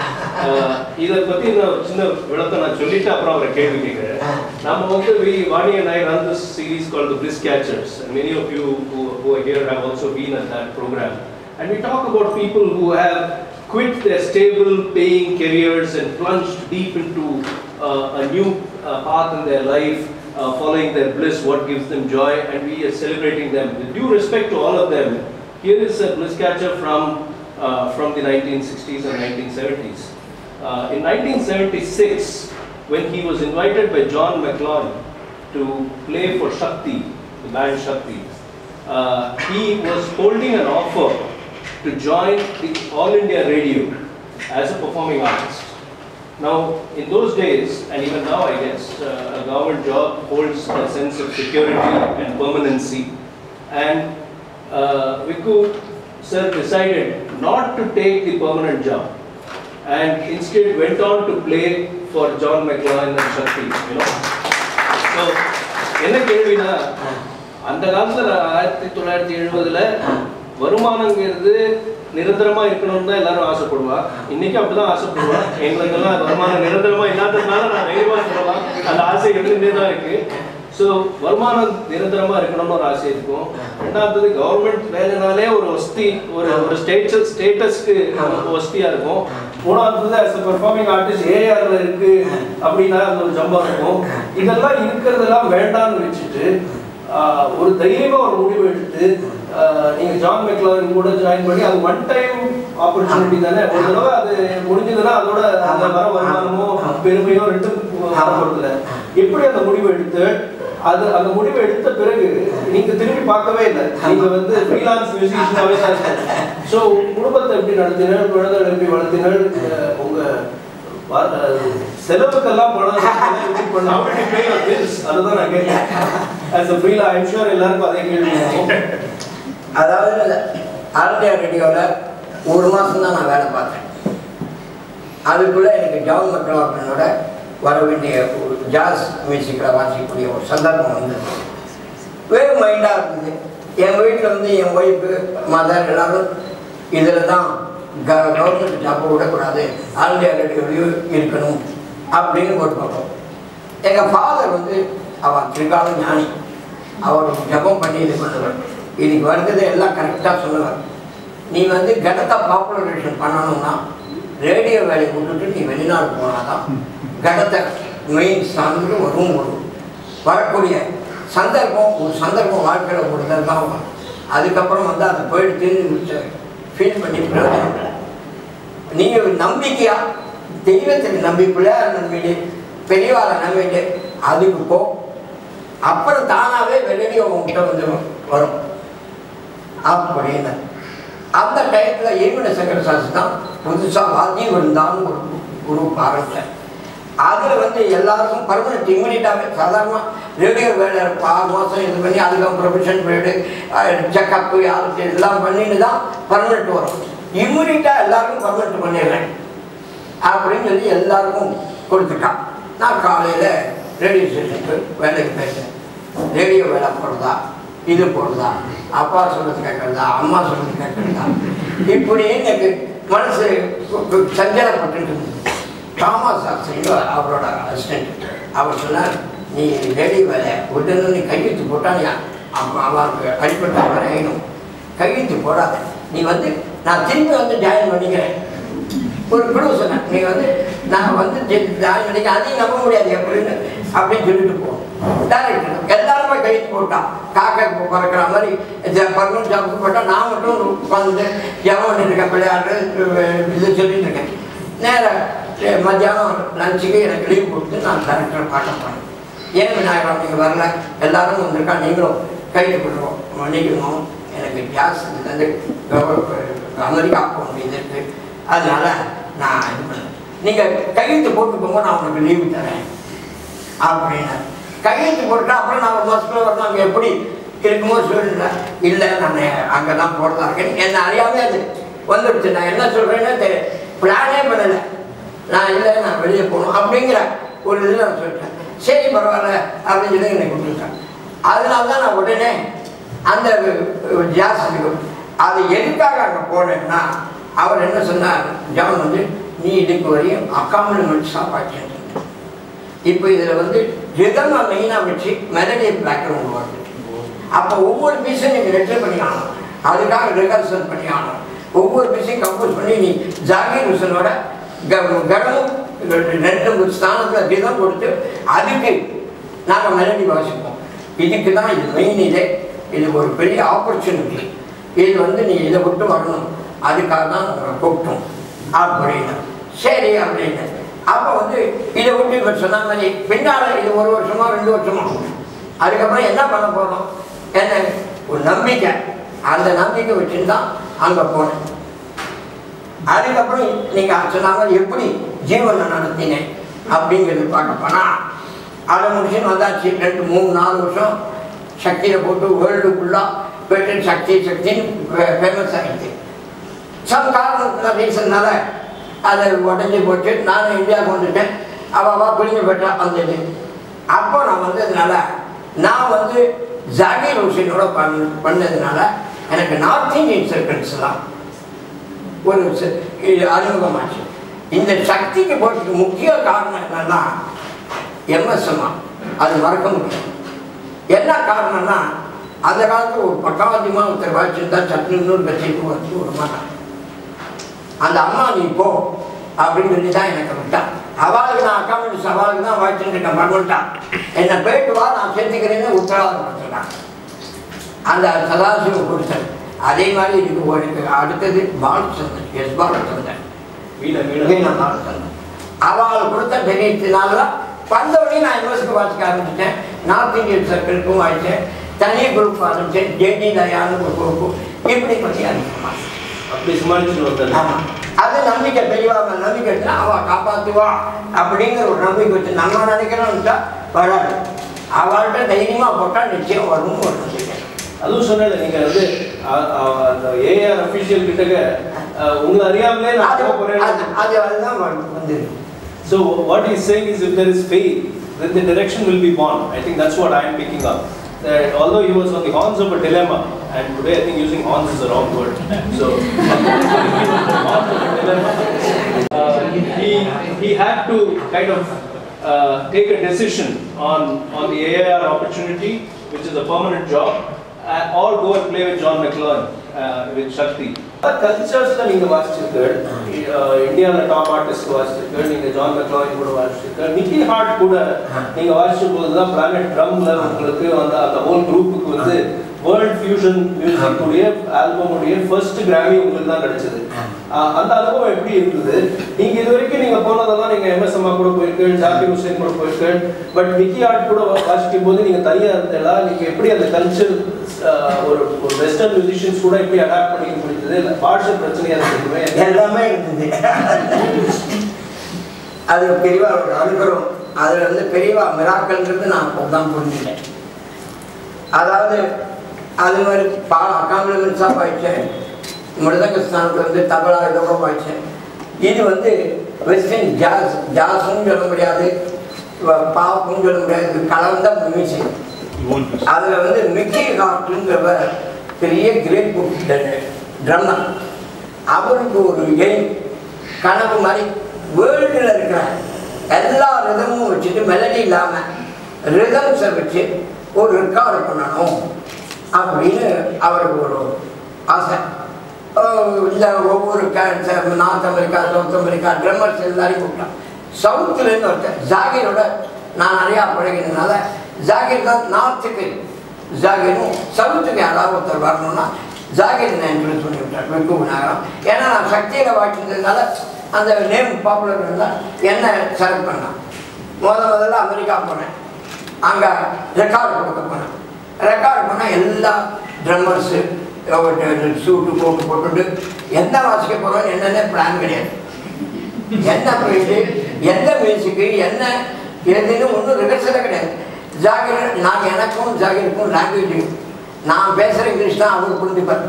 இதை பத்தி நான் சின்ன விளக்கம் நான் சொல்லிட்டு அப்புறம் அவரை கேள்வி கேட்கிறேன். நம்ம வந்து Vani and I run this series called the Bliss Catchers, and many of you who, who are here have also been at that program. And we talk about people who have quit their stable paying careers and plunged deep into uh, a new uh, path in their life, uh, following their bliss, what gives them joy, and we are celebrating them. With due respect to all of them, here is a bliss catcher from uh, from the nineteen sixties and nineteen seventies. Uh, in nineteen seventy-six, when he was invited by John McLean to play for Shakti, the band Shakti, uh, he was holding an offer to join the All India Radio as a performing artist. Now, in those days, and even now I guess, uh, a government job holds a sense of security and permanency. And uh, Vikku sir decided not to take the permanent job, and instead went on to play for John McLean and Shakti, you know. So, என்ன கேள்வினா, அந்த காலத்துல ஆயிரத்தி தொள்ளாயிரத்தி எழுபதுல வருமானங்கிறது நிரந்தரமா இருக்கணும்னு தான் எல்லாரும் ஆசைப்படுவா. இன்னைக்கு அப்படிதான் ஆசைப்படுவா. எங்களுக்கெல்லாம் வருமானம் நிரந்தரமா இல்லாததுனால நான் தைரியமா சொல்லலாம், அந்த ஆசை இருந்துட்டே தான் இருக்கு. ஸோ வருமானம் நிரந்தரமா இருக்கணும்னு ஒரு ஆசை இருக்கும். ரெண்டாவது கவர்மெண்ட் வேலைனாலே ஒரு வசதி, ஒரு ஒரு ஸ்டேட்டஸ் ஸ்டேட்டஸ்க்கு வசதியா இருக்கும். மூணாவது ஆஸ் அ பெர்ஃபார்மிங் ஆர்டிஸ்ட் ஏஆர்ல இருக்கு அப்படின்னா அது ஒரு ஜம்பம் இருக்கும். இதெல்லாம் இருக்கிறதெல்லாம் வேண்டாம்னு வச்சுட்டு ஒரு தைரியமா ஒரு முடிவு எடுத்து நீங்க ஜான் மெக்லான் கூட ஜாயின் பண்ணி, அது ஒன் டைம் ஆப்பர்ச்சுனிட்டி தானே, ஒரு தடவை அது முடிஞ்சதுன்னா அதோட அந்த வர வருமானமோ பெருமையோ ரெண்டு வரப்படுறதுல எப்படி அந்த முடிவு எடுத்து அது அந்த முடிவை எடுத்த பிறகு நீங்க திரும்பி பார்க்கவே இல்லை. நீங்க வந்து ஃப்ரீலான்ஸ் மியூசிஷியனாவே தான் இருக்கீங்க. ஸோ குடும்பத்தை எப்படி நடத்தினர், குழந்தைகள் எப்படி வளர்த்தினர், உங்க செலவுக்கெல்லாம் பணம் எப்படி பண்ண அதுதான் நான் கேட்கிறேன். ஆஸ் அ ஃப்ரீலா ஐம் ஷூர் எல்லாருக்கும் அதே கேள்வி. அதாவது ஆல் இந்தியா ரேடியோவில் ஒரு மாதம் தான் நான் வேலை பார்த்தேன். அதுக்குள்ளே எனக்கு ஜான் மெக்லானோட வர வேண்டிய ஒரு ஜாஸ் மியூசிக்கில் வாசிக்கக்கூடிய ஒரு சந்தர்ப்பம் வந்தது. வேறு மைண்டாக இருந்தது. என் வீட்டில் வந்து என் ஒய்ஃபு மதர் எல்லாரும் இதில் தான் க கவர்மெண்ட் ஜாப்பை விடக்கூடாது, ஆல் இந்தியா ரேடியோலையும் இருக்கணும் அப்படின்னு ஒரு பக்கம். எங்கள் ஃபாதர் வந்து அவர் திரிகால ஞானி, அவர் ஜபம் பண்ணி இது பண்ணுவார். இதுக்கு வருகிறது எல்லாம் கரெக்டாக சொல்லுவார். நீ வந்து கடத்தை பாப்புலரேஷன் பண்ணணும்னா ரேடியோ வேலையை விட்டுட்டு நீ வெளிநாடு போனால் தான் கடத்தை மெயின் ஸ்தானத்துக்கு வரும். வரும் வரக்கூடிய சந்தர்ப்பம் ஒரு சந்தர்ப்பம் வாழ்க்கையில் ஒரு தான் வரும். அதுக்கப்புறம் வந்து அதை போயிட்டு திரும்பி ஃபீல் பண்ணி பிரயோஜனம். நீங்கள் நம்பிக்கையா தெய்வத்துக்கு நம்பி, பிள்ளையார நம்பிட்டு, பெரியவாரை நம்பிட்டு அதுக்கு போ. அப்புறம் தானாகவே வெளியே உங்ககிட்ட வந்து வரும் அப்படின்னு. அந்த டயத்தில் ஈவன சங்கர சாஸ்திரி தான் புதுசாக வாதி விருந்தான்னு ஒரு குரூப் ஆரம்பித்தேன். அதில் வந்து எல்லாருக்கும் பர்மனெண்ட் இம்யூனிட்டாகவே சாதாரணமாக ரேடியோ வேலை ஆறு மாதம் இது பண்ணி அதுக்கப்புறம் ப்ரொஃபஷன் பீரியடு செக்கப்பு யாருக்கு எல்லாம் பண்ணிட்டு தான் பர்மனெண்ட் வரும். இம்யூனிட்டாக எல்லாருக்கும் பர்மனெண்ட் பண்ணிடுறேன் அப்படின்னு சொல்லி எல்லாருக்கும் கொடுத்துட்டான். நான் காலையில் ரேடியோ ஸ்டேஷனுக்கு வேலைக்கு பேசுகிறேன். ரேடியோ வேலை போடுறதா, இது போடுறதா, அப்பா சொல்கிறது கேட்குறதா, அம்மா சொல்கிறது கேட்குறதா, இப்படி எனக்கு மனசு சஞ்சலப்பட்டு இருந்தது. தாமஸ் சாஸ்திரி அவரோட அசிஸ்டன்ட் அவர் சொன்னார், நீ ரேடியோ வேலை உடனே நீ கையெழுத்து போட்டானியா அப்போ அவருக்கு அடிப்பட்ட வரையணும், கையெழுத்து போடாத, நீ வந்து நான் திரும்பி வந்து ஜாயின் பண்ணிக்கிறேன். ஒரு குழு சொன்னேன், நீ வந்து நான் வந்து ஜாயின் பண்ணிக்க, அதையும் நம்ப முடியாது எப்படின்னு அப்படின்னு சொல்லிட்டு போகணும். டைரக்டர் எல்லாருமே கைத்து போட்டான். காக்கா பறக்கிற மாதிரி பர்மனன்ட் ஜாப்புக்கு போட்டால் நான் மட்டும் உட்காந்து ஜனம் இருக்கேன், விளையாடு இது சொல்லிட்டு இருக்கேன். நேராக மத்தியானம் லஞ்சுக்கு எனக்கு லீவ் கொடுத்து நான் டைரக்டரை பார்க்க போனேன். ஏன் விநாயகரம் நீங்கள் வரல, எல்லாரும் வந்திருக்கா, நீங்களும் கைது பண்ணுவோம் மன்னிக்கணும், எனக்கு கேஸ் இதுலேருந்து அமெரிக்கா போக வேண்டியது இருக்குது, அதனால நான் இது பண்ணேன், நீங்கள் கையெழுத்து போட்டு போங்க, நான் உங்களுக்கு லீவு தரேன் அப்படின்னு. கையெழுத்து போட்டுட்டா அப்புறம் நான் ஒரு மாதத்துல வரணும், அங்கே எப்படி இருக்குமோ சொல்லல. இல்லை நான் அங்கே தான் போகிறதா இருக்கேன், என்னை அறியாமே அது வந்துடுச்சு. நான் என்ன சொல்கிறேன்னா தெரிய பிளானே பண்ணலை, நான் இல்லை நான் வெளியே போகணும் அப்படிங்கிற ஒரு இதில் நான் சொல்லிட்டேன். சரி பரவாயில்ல அப்படின்னு சொல்லி என்னை கொடுத்துருக்கேன். அதனால தான் நான் உடனே அந்த ஜாஸ்திக்கு அது எதுக்காக அங்கே போனேன்னா, அவர் என்ன சொன்னார், ஜான் வந்து நீ இதுக்கு வரையும் அக்காம்பலிமெண்ட் சாப்பாடு. இப்போ இதில் வந்து ரிதமை மெயினாக வச்சு மெலடி பேக்ரவுண்ட் வருது. அப்போ ஒவ்வொரு பீஸும் நீங்கள் ரெட்ரி பண்ணி ஆகணும், அதுக்காக ரிஹர்சல் பண்ணி ஆகணும். ஒவ்வொரு பீஸையும் கம்போஸ் பண்ணி நீ ஜாகீர் ஹுசனோட கடமும் ரெண்டு ஸ்தானத்தில் ரிதம் கொடுத்து அதுக்கு நாங்கள் மெலடி வாசிப்போம். இதுக்கு தான் இது மெயின். இதே இது ஒரு பெரிய ஆப்பர்ச்சுனிட்டி, இது வந்து நீ இதை விட்டு வரணும், அதுக்காக தான் நாங்கள் கூப்பிட்டோம் அப்படின்னு. சரி அப்படின்னு. அப்போ வந்து இதை விட்டு இப்போ சொன்ன மாதிரி பின்னால் இது ஒரு வருஷமா ரெண்டு வருஷமா அதுக்கப்புறம் என்ன பண்ண போகிறோம், என்ன ஒரு நம்பிக்கை, அந்த நம்பிக்கை வச்சுன்னு தான் அங்கே போனேன். அதுக்கப்புறம் நீங்கள் சொன்ன மாதிரி எப்படி ஜீவனை நடத்தினேன் அப்படிங்கிறது பார்க்க போனால் அதை முடிச்சுன்னு வந்தாச்சு. ரெண்டு மூணு நாலு வருஷம் சக்தியை போட்டு வேர்ல்டு ஃபுல்லாக போய்ட்டு சக்தி சக்தின்னு ஃபேமஸ் ஆகிடுச்சு. சம் காரணம் ரீசன்னால அதை உடஞ்சி போட்டு நானும் இந்தியாவுக்கு வந்துட்டேன். அவள் பிரிஞ்சு போட்டா அந்த இது. அப்போ நான் வந்ததுனால நான் வந்து ஜாகீர் ஹுசைனோட பண் பண்ணதுனால எனக்கு நார்த் இந்தியன் சர்க்கிள்ஸ்லாம் ஒரு அறிமுகமாச்சு. இந்த சக்திக்கு போகிறதுக்கு முக்கிய காரணம் என்னன்னா எம்எஸ்எம்மா அது மறக்க முடியும். என்ன காரணம்னா அந்த காலத்தில் ஒரு பக்காவாத்தியமாக ஒருத்தர் வாய்ச்சிருந்தா சட்னி இன்னொரு கட்சிக்கு வச்சு விட மாட்டான். அந்த அம்மா நீ போ அப்படின்னு சொல்லி தான் எனக்கு விட்டான். அவளுக்கு நான் அக்காமெண்ட்ஸ் அவளுக்கு தான் வாய்ச்சிட்டு இருக்கேன் பர்மனெண்ட்டாக, என்னை போயிட்டு வா நான் சேர்த்துக்கிறேன்னு உத்தரவாதம் கொடுத்துட்டான் அந்த சதாசிவ கொடுத்தேன். அதே மாதிரி இதுக்கு எனக்கு அடுத்தது பாலச்சந்திரன், எஸ் பாலச்சந்திரன் வீணா பாலச்சந்திரன் அவள் கொடுத்த பெரியத்தினால வந்தவொடனே நான் யூனிவர்சிட்டி வாசிக்க ஆரம்பிச்சிட்டேன். நார்த் இந்தியன் சர்க்கிளுக்கும் வாய்ச்சேன், தனி குரூப் ஆரம்பித்தேன், ஜேடி தயான்னு ஒரு குரூப்பு, இப்படி பண்ணி ஆரம்பிச்சேன். அப்படி சுமாரிச்சு ஆமாம், அது நம்பிக்கை தெளிவாக நம்பிக்கை வச்சுனா அவள் காப்பாற்றுவா அப்படிங்கிற ஒரு நம்பிக்கை வச்சு நம்ம நினைக்கிறோம்ட்டா வராது. அவள்கிட்ட தைரியமாக போட்டால் நிச்சயம் வரும்னு ஒரு நம்பிக்கை. அதுவும் சொன்னேன், நீங்கள் வந்து அந்த ஏஆர் அஃபிஷியல் கிட்டக்க உங்களை அறியாமலே நான் போகிறேன் அது அதுதான் வந்து. So what he's saying is if there is faith, then the direction will be born. I think that's what I am picking up. That although he was on the horns of a dilemma, and today I think using horns is the wrong word. So uh, he he had to kind of uh, take a decision on on the A I R opportunity, which is a permanent job, uh, or go and play with John McLean uh, with Shakti. கல்ச்சர்ஸ்ல நீங்க வாசிச்சிருக்கீங்க, இந்தியாவில் top artist வாசிச்சிருக்கீங்க, நீங்க John மெக்லாயின் கூட வாசிச்சிருக்கீங்க, நிக்கி heart கூட நீங்க வாசிச்ச போது தான் planet ட்ரம்ல உங்களுக்கு அந்த அந்த ஹோல் குரூப்புக்கு வந்து வேர்ல்ட் ஃபியூஷன் மியூசிக் உடைய ஆல்பம் உடைய ஃபர்ஸ்ட் கிராமி உங்களுக்கு தான் கிடைச்சது. அந்த அனுபவம் எப்படி இருந்தது? நீங்க இது வரைக்கும் நீங்க போனதெல்லாம் நீங்க எம்எஸ்எம்மா கூட போயிருக்கீங்க, ஜாகிர் ஹுசைன் கூட போயிருக்கீங்க, பட் நிக்கி ஹார்ட் கூட வாசிக்கும் போது நீங்க தனியா இருந்தீங்களா? நீங்க எப்படி அந்த கல்ச்சர் ஒரு ஒரு வெஸ்டர்ன் மியூசிஷியன்ஸ் கூட எப்படி அடாப்ட் பண்ணிக்க முடிஞ்சது? இல்லை பாஷை பிரச்சனையா இருக்குமே? எல்லாமே இருந்தது. அது பெரியவா ஒரு அனுபவம். அதில் வந்து பெரியவா மிராக்கல்ன்றது நான் அப்போ தான் புரிஞ்சுட்டேன். அதாவது அது மாதிரி பா காம்ப்ளிமெண்ட்ஸாக வாய்ச்சேன், மிருதங்க ஸ்தானத்தில் வந்து தபலா இதோட வாய்ச்சேன். இது வந்து வெஸ்டர்ன் ஜாஸ் ஜாஸும் சொல்ல முடியாது, பாப்பும் சொல்ல முடியாது, கலந்த மியூசிக். அதில் வந்து மிக்கி ஹார்ட்ங்கிற பெரிய கிரேட் புக் ட்ரம்மர், அவருக்கு ஒரு எய்ம் கனவு மாதிரி வேர்ல்டில் இருக்கிற எல்லா ரிதமும் வச்சுட்டு மெலடி இல்லாமல் ரிதம்ஸை வச்சு ஒரு ரெக்கார்டு பண்ணணும் அப்படின்னு அவருக்கு ஒரு ஆசை. இல்லை ஒவ்வொரு கேன்சர் north America south America drummers எல்லாரையும் கூப்பிட்டான். சவுத்துலேருந்து ஒருத்தர் ஜாகிரோட நான் நிறையா பழகினதுனால ஜாகிர் தான் நார்த்துக்கு ஜாகிரும், சவுத்துக்கு யாராவது ஒருத்தர் வரணும்னா ஜாகிர் நான் இன்ட்ரடியூஸ் பண்ணி விட்டார் விக்கு விநாயகரம். ஏன்னா நான் சக்தியில் வாய்ச்சதுனால அந்த நேம் பாப்புலர் இருந்தால் என்ன செலக்ட் பண்ணான். முத முதல்ல அமெரிக்கா போனேன், அங்கே ரெக்கார்டு கொடுக்க போனேன். ரெக்கார்டு பண்ணால் எல்லா ட்ரம்மர்ஸு சூட்டு போட்டு போட்டுட்டு எந்த வாசிக்க போகிறோம் என்னென்ன பிளான் கிடையாது. என்ன போயிட்டு எந்த மியூசிக்கு என்ன எதுன்னு ஒன்றும் ரிஹர்சலே கிடையாது. ஜாகிர் நான் எனக்கும் ஜாகிருக்கும் லாங்குவேஜ், நான் பேசுகிற இங்கிலீஷ் தான் அவர் புரிஞ்சுப்பார்,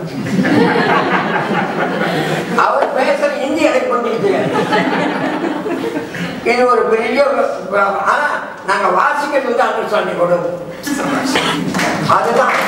அவர் பேசுகிற ஹிந்தி எனக்கு புரிஞ்சுக்க தெரியாது. இது ஒரு பெரிய, ஆனால் நாங்கள் வாசிக்கிறது வந்து அண்டர்ஸ்டாண்டிங் கூட அதுதான்.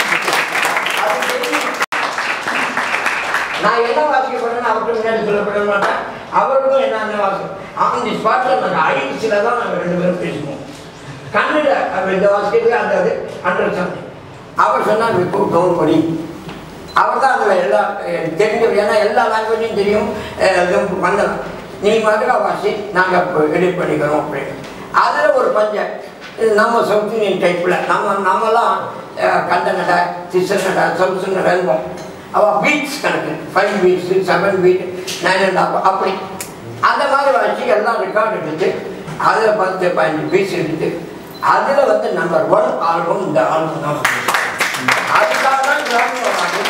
நான் என்ன வாசிக்கப்படுறேன்னு அவருக்கு முன்னாடி சொல்லப்பட மாட்டேன், அவருக்கும் என்ன வாசிக்கும் ஆன் தி ஸ்பாட்டில் நாங்கள் ஐடிஸில் தான் நாங்கள் ரெண்டு பேரும் பேசுவோம். கன்னட இந்த வாசிக்கிறது அந்த அது அண்டர்ஸ்டாண்டிங். அவர் சொன்னார் விக்கு டோன் படி, அவர் தான் அதில் எல்லா தெரிஞ்சவர், ஏன்னா எல்லா லாங்குவேஜும் தெரியும் பண்ணலாம். நீ மதுரா வாசி நாங்கள் இப்போ எடிட் பண்ணிக்கிறோம் அப்படின்னு. அதில் ஒரு பஞ்சம் நம்ம சவுத் இந்தியன் டைப்பில் நம்ம நம்மலாம் கண்ட நடை சிசர் நடை சவுசு நடை அவள் பீட்ஸ் கணக்கு five beats seven beat nine and half அப்படி அந்த மாதிரி வச்சு எல்லாம் ரெக்கார்டு எடுத்து அதில் பத்து பதினஞ்சு பீஸ் எடுத்து அதில் வந்து நம்பர் ஒன் ஆல்பம் இந்த ஆல்பம் தான். அதுக்காக தான் கிராமிய அவார்டு.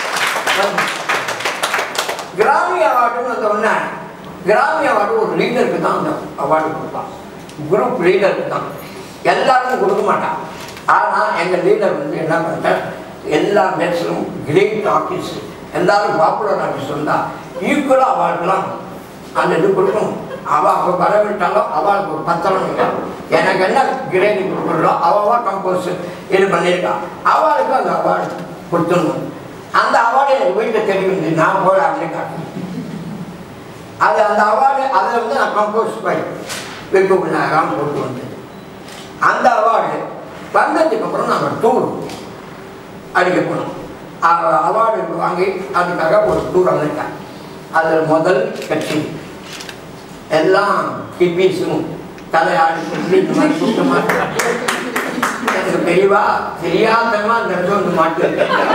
கிராமிய அவார்டுன்னு வந்த உடனே கிராமிய அவார்டு ஒரு லீடருக்கு தான் அந்த அவார்டு கொடுப்பான், குரூப் லீடருக்கு தான், எல்லாருக்கும் கொடுக்க மாட்டான். ஆனால் எங்கள் லீடர் வந்து என்ன பண்ணிட்டார், எல்லா மேட்சிலும் கிரேட் ஆர்டிஸ்ட் எல்லாரும் பாப்புலர் ஆர்டிஸ்ட் வந்தால் ஈக்குவலாக அவார்டுலாம் அந்த இது கொடுக்கணும். அவள் அப்போ வரவிட்டாலும் அவளுக்கு ஒரு பத்திரம் எனக்கு என்ன கிரேட் கொடுக்குறோ அவள் கம்போஸ் இது பண்ணியிருக்கான், அவளுக்கு அந்த அவார்டு கொடுத்துடணும். அந்த அவார்டு எனக்கு வீட்டில் தெரியும், நான் போய் அமெரிக்கா அது அந்த அவார்டு அதில் வந்து நான் கம்போஸ் பண்ணி விக்கு விநாயகம் போட்டு வந்தது. அந்த அவார்டு வந்ததுக்கப்புறம் நாங்கள் டூர் அடிக்க போனோம். அவார்டு வாங்கி அதுக்காக ஒரு டூர் அமெரிக்கா. அதில் முதல் கட்சி எல்லாம் ஹிப்பீஸும் தலையாடி இந்த மாதிரி கூட்ட மாட்டேன். எனக்கு தெளிவா தெரியாதமா அந்த வந்து மாட்டு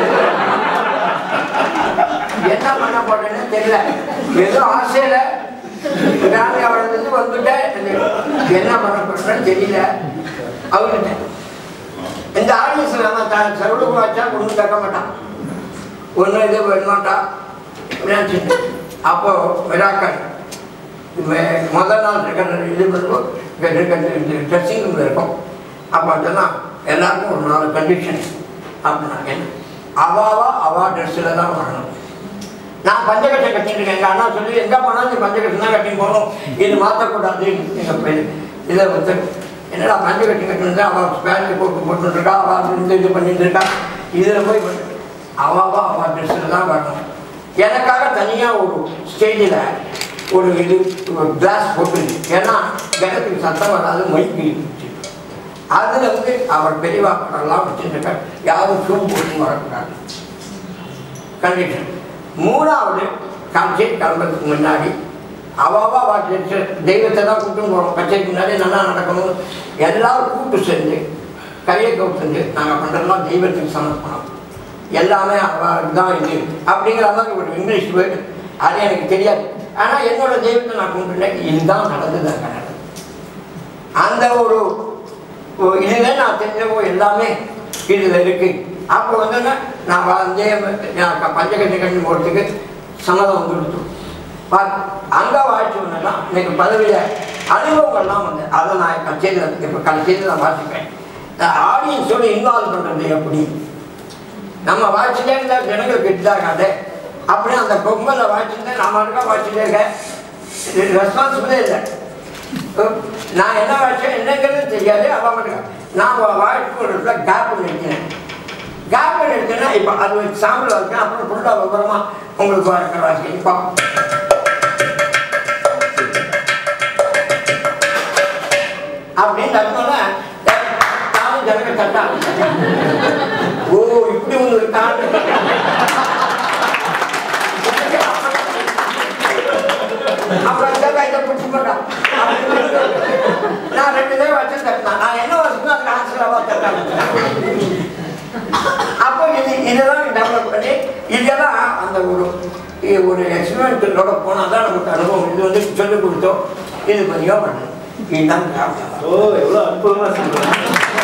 என்ன பண்ண போறேன்னு தெரியல, ஏதோ ஆசையில கிராமிய வளர்ந்து வந்துட்டேன், என்ன பண்ண போறேன்னு தெரியல. அவர்கிட்ட இந்த ஆடியன்ஸில் நம்ம த செலவுக்கு வச்சா ஒன்றும் கேட்க மாட்டான், ஒன்றும் இது வேணுமாட்டான் நினச்சிட்டு. அப்போது விழாக்கள் முதல் நாள் இருக்கிற இது பண்ணுவோம், ட்ரெஸ்ஸிங் ரூமில் இருக்கும். அப்போ அதெல்லாம் எல்லாருக்கும் ஒரு நாலு கண்டிஷன் அப்படின்னா என்ன, அவாவா அவா ட்ரெஸ்ஸில் தான் வரணும். நான் பஞ்சகட்டை கட்டிட்டுருக்கேன், எங்கள் அண்ணா சொல்லி எங்கே போனாலும் நீ பஞ்சகட்டை தான் கட்டி போகணும், இது மாற்றக்கூடாது. எங்கள் பேர் இதை வந்து என்னடா மஞ்சள் கட்டி கட்டினா அவள் பேண்ட் போட்டு போட்டுருக்கா, அவள் இந்த இது பண்ணிட்டு இருக்கா, இதில் போய் அவாவா அவள் ட்ரெஸ்ஸில் தான் வரணும். எனக்காக தனியாக ஒரு ஸ்டேஜில் ஒரு இது கிளாஸ் போட்டுருச்சு, ஏன்னா கிணத்துக்கு சத்தம் வராது, மைக்கு இருந்துச்சு. அதில் வந்து அவள் பெரியவா படம்லாம் வச்சுருக்க, யாரும் ஷூ போட்டு வரக்கூடாது கண்டிஷன். மூணாவது கான்செப்ட் கிளம்புறதுக்கு முன்னாடி அவாவா வாட்டு தெய்வத்தை தான் கூப்பிட்டு போகிறோம், கச்சேரிக்கு முன்னாடி நல்லா நடக்கணும். எல்லாரும் கூப்பிட்டு செஞ்சு கையை கவுத்துந்து நாங்கள் பண்ணுறதுலாம் தெய்வத்துக்கு சமர்ப்பணம், எல்லாமே அவளுக்கு தான் இது அப்படிங்கிற மாதிரி ஒரு இங்கிலீஷ் வேர்டு, அது எனக்கு தெரியாது. ஆனால் என்னோட தெய்வத்தை நான் கும்பிட்டுட்டேன், இதுதான் நடந்தது அங்கே நடந்தது. அந்த ஒரு இதுவே நான் தெரிஞ்சவோ எல்லாமே இதில் இருக்குது. அப்போ வந்து நான் வந்து பஞ்சகட்டை கட்டி போகிறதுக்கு சம்மதம் வந்து கொடுத்தோம். அங்கே வாழ்த்துனா இன்னைக்கு பதவியில் அனுபவங்கள்லாம் வந்து அதை நான் கச்சேரியில் இப்போ கச்சேரியில் நான் வாசிப்பேன். ஆடியன்ஸோடு இன்வால்வ் பண்ணுறது எப்படி, நம்ம வாட்சிலே இருந்தால் ஜனங்கள் கெட்டாகாது அப்படி அந்த பொங்கலை வாட்சிருந்தேன், நான் மட்டும் வாட்சிட்டே இருக்கேன், ரெஸ்பான்சிபிளே இல்லை. நான் என்ன வாட்சேன் என்னங்கிறது தெரியாது, அவன் மட்டும் நான் வாழ்க்கை ஒரு இடத்துல கேப் நிறுத்தினேன். கேப் நிறுத்தினா இப்போ அது ஒரு சாம்பிள் இருக்கேன், அப்புறம் ஃபுல்லாக விவரமா உங்களுக்கு வாழ்க்கை வாசிக்க இப்போ அப்படின்னு தரணும்னா நானும் ஜனங்கள் தட்ட ஓ இப்படி ஒன்று இருக்கான்னு அப்புறம் இதை பிடிச்சி போட்டான். நான் ரெண்டு தடவை வச்சு தட்டினா நான் என்ன வச்சுக்கணும், அதுக்கு ஆன்சர் அப்போ இது இதெல்லாம் டெவலப் பண்ணி இதெல்லாம் அந்த ஒரு ஒரு எக்ஸ்பெரிமெண்ட்டோட போனால் தான் நமக்கு அனுபவம். இது வந்து சொல்லிக் கொடுத்தோம், இது பண்ணியோ பண்ணு, இதுதான் காரணம். ஓ எவ்வளோ அற்புதமாக சொல்லுவாங்க.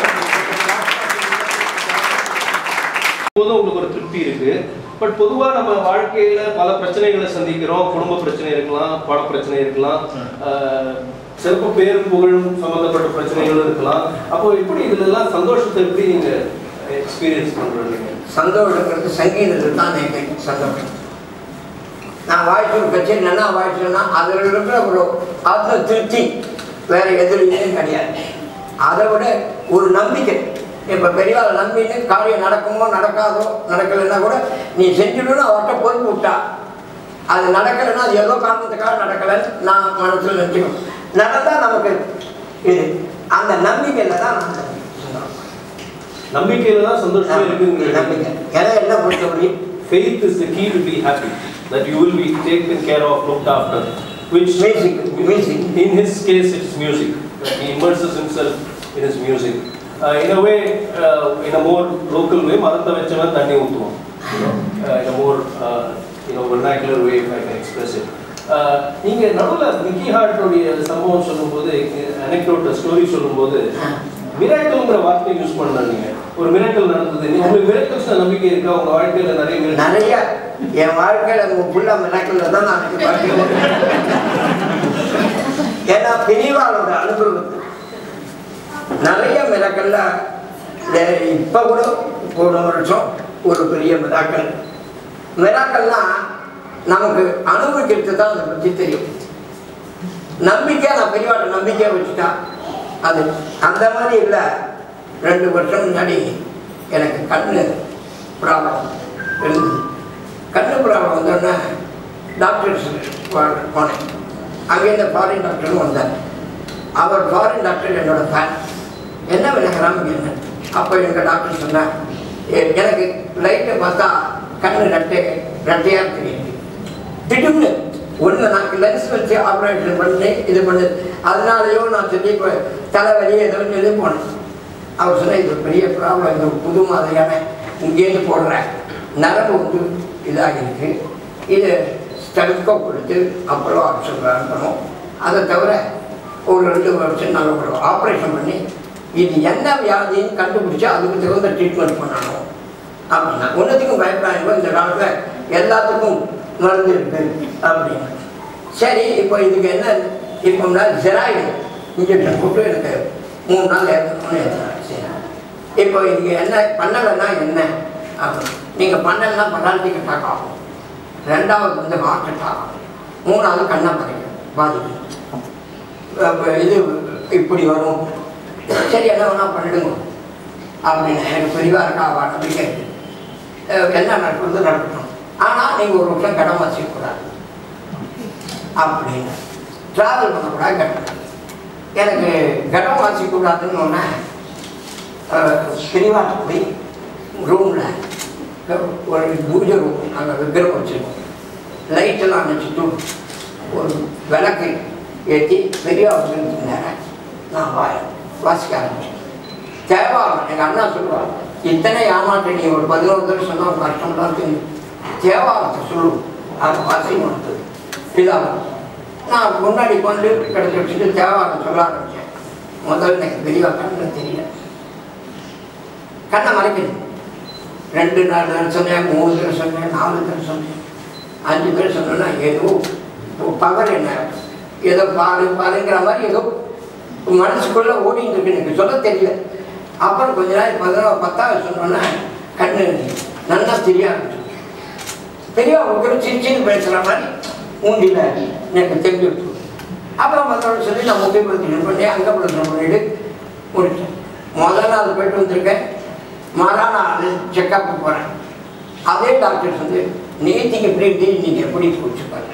உங்களுக்கு ஒரு திருப்தி இருக்கு. பட் பொதுவாக நம்ம வாழ்க்கையில பல பிரச்சனைகளை சந்திக்கிறோம். குடும்ப பிரச்சனை இருக்கலாம், பண பிரச்சனை இருக்கலாம், சிறப்பு பேர் புகழும் சம்பந்தப்பட்ட பிரச்சனைகளும் இருக்கலாம். அப்போ எப்படி இதுல எல்லாம் சந்தோஷத்தை எப்படி நீங்க எக்ஸ்பீரியன்ஸ் பண்றீங்க? சந்தோஷங்கிறது சங்கீதத்தில் தான் எனக்கு சந்தோஷம். நான் வாய்ப்பு கச்சேரி நல்லா வாய்ப்புனா அதில் இருக்கிற ஒரு ஆத்ம திருப்தி வேற எதுலையுமே கிடையாது. அதை விட ஒரு நம்பிக்கை. இப்போ பெரியவாள் நம்பின்னு காரியம் நடக்குமோ நடக்காதோ, நடக்கலைன்னா கூட நீ செஞ்சுடுன்னு அவர்கிட்ட பொறுப்பு விட்டா அது நடக்கலைன்னா அது ஏதோ காரணத்துக்காக நடக்கலைன்னு நான் மனசில் நினச்சிக்கணும். நடந்தால் நமக்கு இது அந்த நம்பிக்கையில் தான் நான் நம்பிக்கையில் தான் சந்தோஷமாக இருக்குங்க. நம்பிக்கை ஏன்னா என்ன பொறுத்த முடியும். Faith is the key to be happy, that you will be taken care of, looked after. Which music, music. In his case, it's music. He immerses himself in his music. Uh, in a way, uh, in a more local way, Maratha vechana thanni uttuvom. In a more, uh, you know, vernacular way, if I can express it. நீங்க நடுவுல விக்கி ஹார்ட்டோடைய சம்பவம் சொல்லும்போது, anecdote story சொல்லும்போது மிராக்கிள்ங்கிற வார்த்தை use பண்ணாங்க. ஒரு miracle நடந்தது. உங்களுக்கு மிராக்கிள்ஸ்ல நம்பிக்கை இருக்கா? உங்க வாழ்க்கையில நிறைய நிறைய என் வாழ்க்கையில ஃபுல்லா மிராக்கிள்ல தான் நான் வாழ்க்கையில. ஏன்னா பெரியவாளோட அனுபவம் நிறைய மிராக்கள்ல இப்ப கூட போன வருஷம் ஒரு பெரிய மிராக்கள். மிராக்கள்னா நமக்கு அனுபவிக்கிறது தான் அதை பற்றி தெரியும். நம்பிக்கையா நான் பெரியவாட நம்பிக்கையா வச்சுட்டா அது அந்த மாதிரி இல்லை. ரெண்டு வருஷம் முன்னாடி எனக்கு கண்ணு ப்ராப்ளம் இருந்தது. கண்ணு ப்ராப்ளம் வந்தோடனே டாக்டர்ஸ் போனேன். அங்கேருந்து ஃபாரின் டாக்டரும் வந்தார். அவர் ஃபாரின் டாக்டர் என்னோட ஃபேன். என்ன வினயகரம் என்ன? அப்போ எங்கள் டாக்டர் சொன்னார், எனக்கு லைட்டை பார்த்தா கண்ணு ரெட்டை ரெட்டையாக தெரியுது. திடீர்னு ஒன்று நான் லென்ஸ் வச்சு ஆப்ரேஷன் பண்ணி இது பண்ணு, அதனாலேயோ நான் சொல்லி இப்போ தலைவலி ஏதோ சொல்லி போனேன். அவர் சொன்னால் இது பெரிய ப்ராப்ளம், இந்த புது மாதிரியான இங்கேருந்து போடுற நரம்பு வந்து இதாக இருக்குது, இது ஸ்டெலஸ்கோப் கொடுத்து அப்போலோ ஆப்ஷன் அனுப்பணும். அதை தவிர ஒரு ரெண்டு வருஷம் நாங்கள் ஒரு ஆப்ரேஷன் பண்ணி இது என்ன வியாதின்னு கண்டுபிடிச்சி அதுக்கு தகுந்த ட்ரீட்மெண்ட் பண்ணணும் அப்படின்னா. ஒன்றுத்துக்கும் பயப்படாமல் இந்த காலத்தில் எல்லாத்துக்கும் மருந்து இருக்குது அப்படின்னு. சரி, இப்போ இதுக்கு என்ன இப்போ ஜெராய்டு இன்ஜெக்ஷன் போட்டு எனக்கு மூணு நாள் ஏற்றணும்னு ஏற்றுறாங்க. சரி, இப்போ இதுக்கு என்ன பண்ணலைன்னா என்ன அப்படின்னு. நீங்கள் பண்ணலைன்னா பராலிட்டிக் அட்டாக் ஆகும், ரெண்டாவது வந்து ஹார்ட் அட்டாக் ஆகும், மூணாவது கண்ணை பறிக்கும் பாதிக்கும், இது இப்படி வரும். சரி, என்ன வேணா பண்ணிடுங்க அப்படின்னு எனக்கு பெரியவா இருக்கா அவ நம்பிக்கை. என்ன நடக்கிறது நடக்கணும், ஆனால் நீங்கள் ஒரு வருஷம் கடன் வச்சுக்கூடாது அப்படின்னு. ட்ராவல் பண்ணக்கூடாது, கடன் எனக்கு கடன் வாசிக்கூடாதுன்னு ஒன்று பெரியவா போய் ரூமில் ஒரு பூஜை ரூம் அங்கே விக்கிரம் வச்சுருக்கோம். லைட்டெல்லாம் அணைச்சிட்டு ஒரு விளக்கு ஏற்றி பெரியவா வச்சுருந்தாங்க. நான் வா வாசிக்க ஆரம்பிச்சேன். தேவாரம் எங்கள் அண்ணா சொல்லுவாள், இத்தனை ஏமாற்ற நீ ஒரு பதினோரு தடவை சொன்னால் கஷ்டம்லாம் தெரியும், தேவாரத்தை சொல்லுவோம் அதை வாசிக்கணும். இதாக நான் முன்னாடி கொண்டு கிடச்சி வச்சுட்டு தேவாரம் சொல்ல ஆரம்பித்தேன். முதல்ல எனக்கு பெரியவா கண்ணு தெரியல, கண்ணை மறைக்கணும். ரெண்டு நாலு தடவை சொன்னேன், மூணு தடவை சொன்னேன், நாலு தடவை சொன்னேன், அஞ்சு தடவை சொன்னேன்னா ஏதோ பவர் என்ன ஏதோ பாரு பாருங்கிற மாதிரி ஏதோ மனசுக்குள்ளே ஓடிட்டு இருக்கு, எனக்கு சொல்ல தெரியல. அப்புறம் கொஞ்ச நாள் பதினோரு பத்தாவது சொன்னோன்னா கண்ணு நல்லா தெரிய ஆரம்பிச்சு. பெரியவா உங்களுக்கு சிரிச்சின்னு பேசுகிற மாதிரி மூண்டியில் எனக்கு தெரிஞ்சு விட்டு. அப்புறம் மற்றவங்க சொல்லி நான் முக்கியப்படுத்தி பண்ணி அங்கே பிரச்சனை பண்ணிட்டு முடித்தேன். முதல் நாள் போய்ட்டு வந்திருக்கேன், மறுநாள் நாள் செக்கப்பு போகிறேன். அதே டாக்டர் வந்து நேற்றுக்கு எப்படி இருந்து நீங்கள் எப்படி போச்சு பாருங்க.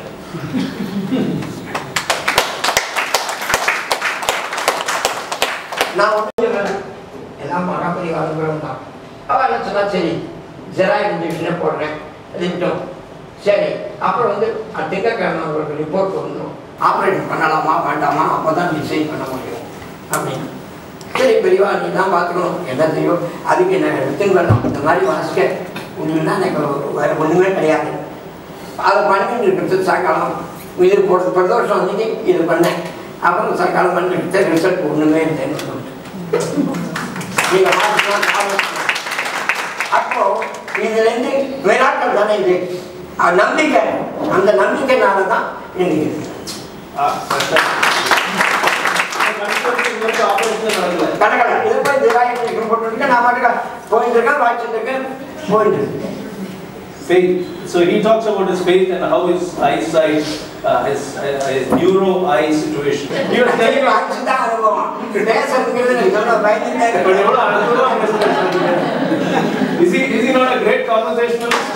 நான் ஒன்று எல்லாம் மகாபலி அனுபவம் தான். அவள் என்ன சொன்னா, சரி ஜெராய்டு இன்ஜெக்ஷனே போடுறேன் லிமிட்டோம். சரி, அப்புறம் வந்து திங்கக்கிழமை உங்களுக்கு ரிப்போர்ட் வந்துடும், ஆப்ரேஷன் பண்ணலாமா வேண்டாமா, அப்போ தான் டிசைட் பண்ண முடியும் அப்படின்னு. சரி பெரியவா நீ தான் பார்த்துக்கணும் என்ன செய்யும் அதுக்கு என்ன எடுத்துன்னு வரணும் இந்த மாதிரி வாசிக்க ஒன்றுன்னா எனக்கு வேறு ஒன்றுமே கிடையாது. அதை பண்ணிட்டு இருக்கிறது சாயங்காலம் இது போட்டு பிரதோஷம் அன்றைக்கி இது பண்ணேன். அப்புறம் சாயங்காலம் பண்ணிட்டு ரிசல்ட் ஒன்றுமே இல்லைன்னு சொல்லிட்டு நீங்கள் பார்த்துக்கலாம். அப்போ இதுலேருந்து வினாக்கள் தானே இது நம்பிக்கை. அந்த நம்பிக்கைனால தான் இன்னைக்கு கணக்கல இதை போய் திராட்சை போட்டுருக்கேன். நான் மட்டும் போயிட்டு இருக்கேன் வாய்ச்சிட்டு இருக்கேன் போயிட்டு இருக்கேன். Faith. So he talks about his faith and how his eyesight, uh, his, uh, his neuro eye situation. You are telling me I should have a Is he is he not a great conversationalist?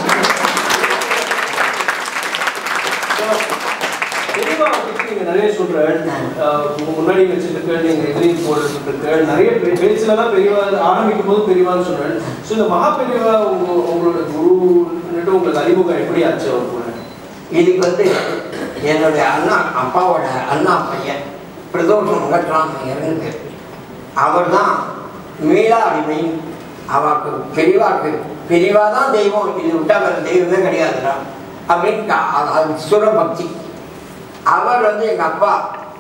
தெளிவா நீங்க நிறைய சொல்றாரு. முன்னாடி வச்சிருக்க நீங்க எதிரிங் போடுறதுக்கு நிறைய பேச்சுல தான் பெரியவா ஆரம்பிக்கும் போது பெரியவான்னு சொல்றாரு. ஸோ இந்த மகா பெரியவா உங்க உங்களோட குரு உங்களுக்கு அறிமுகம் எப்படி ஆச்சு அவர் கூட? இதுக்கு வந்து என்னுடைய அண்ணா அப்பாவோட அண்ணா பையன் பிரதோஷம் முகற்றான் இருந்து அவர் தான் மீளா அடிமை. அவருக்கு பெரியவாக்கு பெரியவா தான் தெய்வம், இது விட்டா வேறு தெய்வமே கிடையாதுடா அப்படின்னு சுரபக்தி. அவர் வந்து எங்கள் அப்பா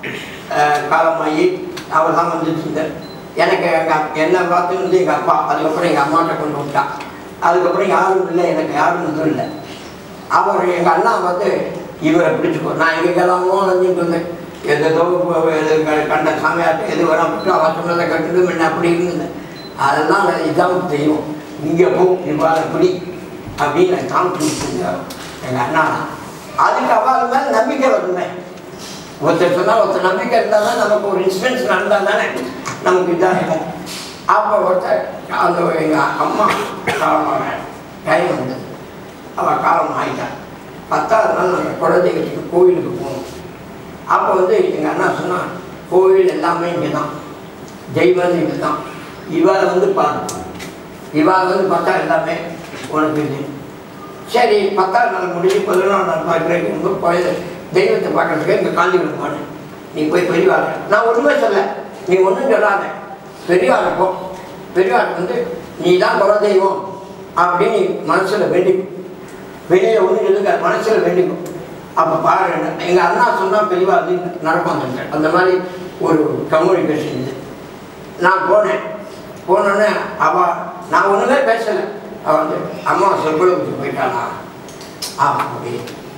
காலமாகி அவர் தான் வந்துட்டு இருந்தார். எனக்கு எங்கள் என்னை பார்த்து வந்து எங்கள் அப்பா, அதுக்கப்புறம் எங்கள் அம்மாட்ட கொண்டு விட்டான். அதுக்கப்புறம் யாரும் இல்லை, எனக்கு யாரும் இதுவும் இல்லை. அவர் எங்கள் அண்ணா வந்து இவரை பிடிச்சிக்கோ, நான் எங்கெல்லாமோ வந்துட்டு இருந்தேன். எதோ கண்ட சாமியார்ட்ட எது வரப்பட்டு அவர் சொன்னதை கட்டுட்டு என்ன அப்படி இருந்தேன். அதெல்லாம் இதான் தெய்வம், இங்கே போ இவ்வாறு பிடி அப்படின்னு காமிச்சு எங்கள் அண்ணா. அதுக்கு அவள் மேலே நம்பிக்கை வருவேன். ஒருத்தர் சொன்னால் ஒருத்தர் நம்பிக்கை இருந்தால் தான் நமக்கு ஒரு இன்சிடென்ட்ஸ் நடந்தால் தானே நமக்கு இதாக இருக்கும். அப்போ ஒருத்தர் அந்த எங்கள் அம்மா காலமான டைம் வந்தது. அவள் காலம் ஆகிட்டான். பத்தாவது நாள் நாங்கள் குலதெய்வத்துக்கு கோயிலுக்கு போகணும். அப்போ வந்து எங்கள் அண்ணா சொன்னால் கோயில் எல்லாமே இங்கே தான், தெய்வம் இங்கே தான், இவாளை வந்து பார்க்கணும், இவாளை வந்து பார்த்தா எல்லாமே உனக்கு இது. சரி பத்தாவது நாள் முடிஞ்சு பதினொன்றாம் நாள் பார்க்குறதுக்கு ரொம்ப கோயில் தெய்வத்தை பார்க்குறதுக்கு இங்கே காந்திபுரம் போனேன். நீ போய் பெரியவாள், நான் ஒன்றுமே சொல்ல, நீ ஒன்றும் சொல்லாத, பெரியவாளை போ, பெரியவாளுக்கு வந்து நீ தான் குல தெய்வம் அப்படின்னு மனசில் வேண்டிக்கும், வெளியில் ஒன்றும் எழுதுக்க மனசில் வேண்டிக்கும். அப்போ பாரு எங்கள் அண்ணா சொன்னால் பெரியவா அது நடக்கும். அந்த மாதிரி ஒரு கம்யூனிகேஷன் இது. நான் போனேன். போனோடனே அவள் நான் ஒன்றுமே பேசலை. அவள் வந்து அம்மா சொற்குழுக்கு போயிட்டாளா அப்படி.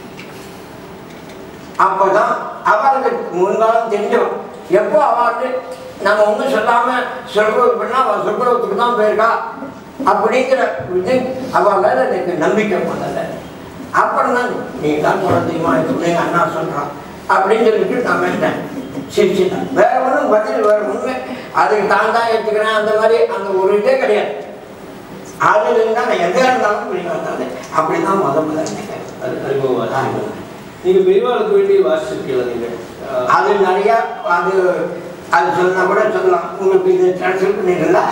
அப்போ தான் அவளுக்கு முன்காலம் தெரிஞ்சோம். எப்போ அவள் வந்து நம்ம ஒன்றும் சொல்லாமல் சொற்குழு பண்ணால் அவள் சொற்குழுத்துக்கு தான் போயிருக்கா அப்படிங்கிற இது அவள் மேலே எனக்கு நம்பிக்கை பண்ணலை. அப்புறம் தான் நீ தான் குழந்தைமா இருக்குன்னு எங்கள் அண்ணா சொல்கிறான் அப்படின்னு சொல்லிட்டு நான் வேண்டேன் சிரிச்சுட்டேன். வேற ஒன்றும் பதில் வேறு ஒன்றுமே அதுக்கு தான் தான் எடுத்துக்கிறேன் அந்த மாதிரி அந்த ஒரு இதே கிடையாது. அதுல இருந்தால் நான் எங்கே இருந்தாலும் பிடிக்காது. அப்படி தான் முத முதல்ல நீங்கள் பெரியவாளுக்கு வேண்டி வாசிச்சிருக்கீங்களா? நீங்கள் அது நிறையா அது அது சொன்னா கூட சொல்லலாம். உங்களுக்கு இது ட்ரான்ஸ்ஃபர் பண்ணிடலாம்.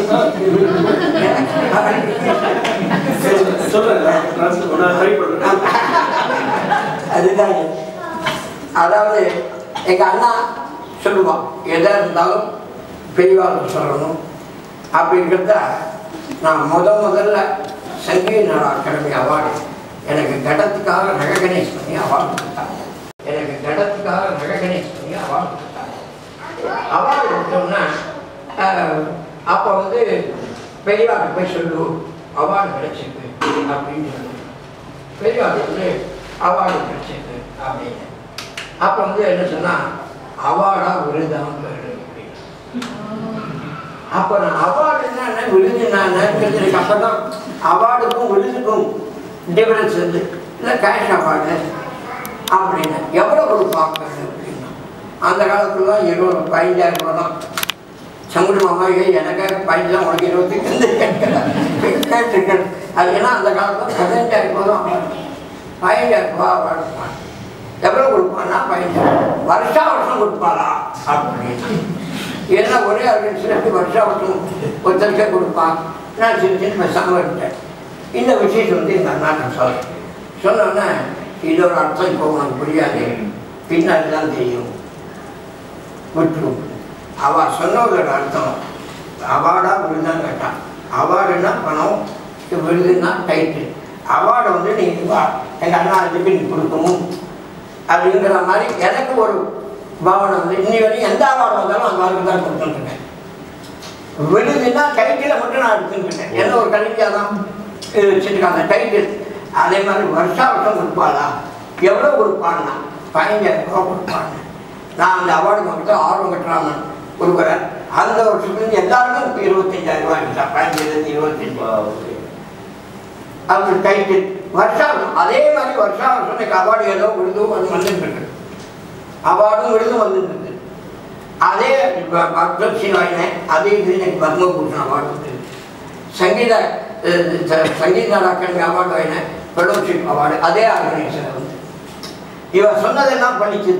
அதுதான். அதாவது எங்கள் அண்ணா சொல்லுவான், எதாக இருந்தாலும் பெரியவாளுக்கு சொல்லணும் அப்படிங்கிறத. நான் முத முதல்ல சங்கீத நாட அகாடமி அவார்டு எனக்கு கடத்துக்காக ரெகனைஸ் பண்ணி அவார்டு கொடுத்தாங்க. எனக்கு கடத்துக்காக ரெகனைஸ் பண்ணி அவார்டு கொடுத்தாங்க. அவார்டு கொடுத்தோம்னா அப்போ வந்து பெரியவாளுக்கு போய் சொல்லு அவார்டு கிடைச்சிருக்கு அப்படின்னு சொல்லு. பெரியவாளுக்கு வந்து அவார்டு கிடைச்சிருக்கு அப்படின்னு. அப்போ வந்து என்ன சொன்னால் அவார்டா விருதான் போயிடு அப்படின்னு. அப்போ நான் அவார்டு என்ன விருது நான் எனக்கு அப்போ தான் அவார்டுக்கும் விருதுக்கும் டிஃபரன்ஸ் வந்து இல்லை கேஷ் அவார்டு அப்படின்னு எவ்வளோ கொடுப்பாங்க அப்படின்னா அந்த காலத்துல தான் இருபது பதினஞ்சாயிரம் ரூபா தான். சங்குடு மாமா எனக்கு பதினஞ்சாயிரம் உனக்கு இருபத்தி கேட்டுருக்கேன். அது ஏன்னா அந்த காலத்தில் பதினஞ்சாயிரம் ரூபா தான் பதினஞ்சாயிரம் ரூபா அவார்டு. எவ்வளோ கொடுப்பான்னா பதினஞ்சாயிரம் வருஷா வருஷம் கொடுப்பாளா அப்படின்னு. ஏன்னா ஒரே ஆர்கனைசேஷனுக்கு வருஷா வருஷம் ஒருத்தருக்கே கொடுப்பான். நான் சின்ன சின்ன பேசாமல் இருந்தேன். இந்த விஷயத்தை வந்து எங்கள் அண்ணாட்டம் சொல்ல சொன்னோன்னே இதோட அர்த்தம் இப்போ உனக்கு புரியாது, பின்னாடி தான் தெரியும் விட்டுரும் அவள் சொன்னதோட அர்த்தம் அவார்டாக விருதான்னு கேட்டான். அவார்டுன்னா பணம், விருதுன்னா டைட்டில். அவார்டை வந்து நீ வா எங்கள் அண்ணா அதுக்கு நீ கொடுக்கணும் அப்படிங்கிற மாதிரி எனக்கு ஒரு பாவனை வந்து இன்னி வரையும் எந்த அவார்டு வந்தாலும் அந்த வார்டு தான் கொடுத்துருக்கேன். விருதுன்னா டைட்டிலை மட்டும் நான் எடுத்துக்கிட்டேன். என்ன ஒரு கல்வியாக தான் இது வச்சுருக்காங்க டைட்டில். அதே மாதிரி வருஷா வருஷம் கொடுப்பாளா, எவ்வளோ கொடுப்பான்னா பதினஞ்சாயிரம் ரூபா கொடுப்பாங்க. நான் அந்த அவார்டு கொடுத்து ஆர்வம் கட்டுறாங்க கொடுக்குறேன். அந்த வருஷத்துலேருந்து எல்லாருக்கும் இருபத்தஞ்சாயிரம் ரூபாய் இருக்கா, பதினஞ்சுலேருந்து இருபத்தஞ்சு ரூபா அப்படி டைட்டில் வருஷா வருஷம். அதே மாதிரி வருஷா வருஷம் எனக்கு அவார்டு ஏதோ விருதும் அது வந்துட்டு இருக்கு, அவார்டும் விருதும் வந்துட்டு இருக்கு. அதே பக்தர் சிவாயினேன் அதே இது எனக்கு பத்மபூஷன் அவார்டு வந்து சங்கீத சங்கீத அகாடமி அவார்டு வாங்கினேன், ஃபெலோஷிப் அவார்டு அதே ஆர்கனைசேஷன் வந்து இவன் சொன்னதெல்லாம் பண்ணிச்சு.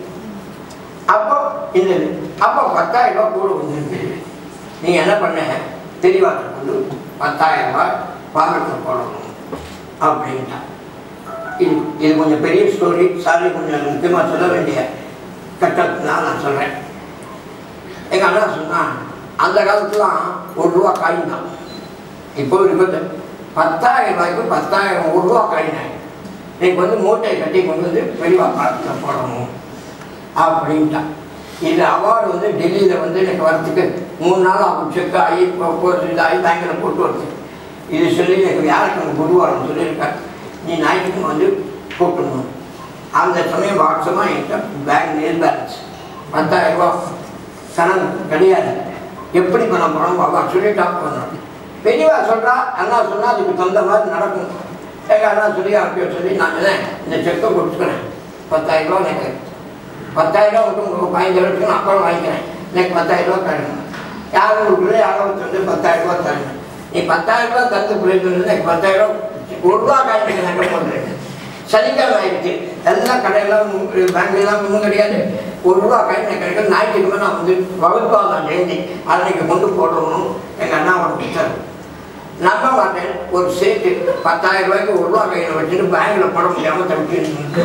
அப்போ இந்த அப்போ பத்தாயிரம் ரூபா கூட வந்துருக்கு. நீங்கள் என்ன பண்ண தெளிவாக வந்து பத்தாயிரம் ரூபாய் பாகத்தில் போடணும் அப்படின்ட்டா. இது இது கொஞ்சம் பெரிய ஸ்டோரி, சாரி கொஞ்சம் முக்கியமாக சொல்ல வேண்டிய கட்டத்துனால நான் சொல்கிறேன். எங்கள் அண்ணா சொன்னால் அந்த காலத்துலாம் ஒரு ரூபா காயின் தான். இப்போ இருக்குது பத்தாயிரம் ரூபாய்க்கு பத்தாயிரம் ஒரு ரூபா காயினாங்க. இன்னைக்கு வந்து மூட்டையை கட்டி கொண்டு வந்து பெரியவா பாகத்தில் போடணும் அப்படின்ட்டா. இது அவார்டு வந்து டெல்லியில் வந்து எனக்கு வரத்துக்கு மூணு நாள் ஆகும். செக் ஆகி போட்டு இதாகி பேங்கில் போட்டு வருது. இது சொல்லி எனக்கு வியாழக்கிழமை குருவாரம் சொல்லியிருக்காரு, நீ ஞாயிற்றுக்கிழமை வந்து போட்டணும். அந்த சமயம் வாட்சமாக என்கிட்ட பேங்க் நெல் பேலன்ஸ் பத்தாயிரம் ரூபா கணக்கு கிடையாது. எப்படி பண்ண போனோம் பாபா சொல்லிட்டா போனோம். பெரியவா சொல்கிறா, அண்ணா சொன்னால் அதுக்கு தகுந்த மாதிரி நடக்கும். எங்கள் அண்ணா சொல்லி அப்படி சொல்லி நான் இந்த செக்கை கொடுத்துக்கிறேன், பத்தாயிரம் ரூபா எனக்கு பத்தாயிரம் ரூபா மட்டும் பதினஞ்சு லட்சம் அப்புறம் வாங்கிக்கிறேன், எனக்கு பத்தாயிரம் ரூபா தரணும். யாரும் கொடுக்கல, யாரும் வந்து பத்தாயிரம் ரூபா தரணும். நீ பத்தாயிரம் ரூபா தந்து பிள்ளைங்க எனக்கு பத்தாயிரம் ஒரு ரூபா காய்ச்சி நகை போடுறேன். சனிக்கிழமை ஆயிடுச்சு, எல்லாம் கடையெல்லாம் பேங்க்லாம் ஒன்றும் கிடையாது. ஒரு ரூபா காய்ச்சி கிடைக்கும். ஞாயிற்றுக்கிழமை நான் வந்து வகுப்பாதான் ஜெயந்தி அன்னைக்கு கொண்டு போடணும். எங்கள் அண்ணாவோட பிடிச்சாரு. நம்ப மாட்டேன், ஒரு சேட்டு பத்தாயிரம் ரூபாய்க்கு ஒரு ரூபா கையில் வச்சுட்டு பேங்கில் போட முடியாமல் தவிர்த்து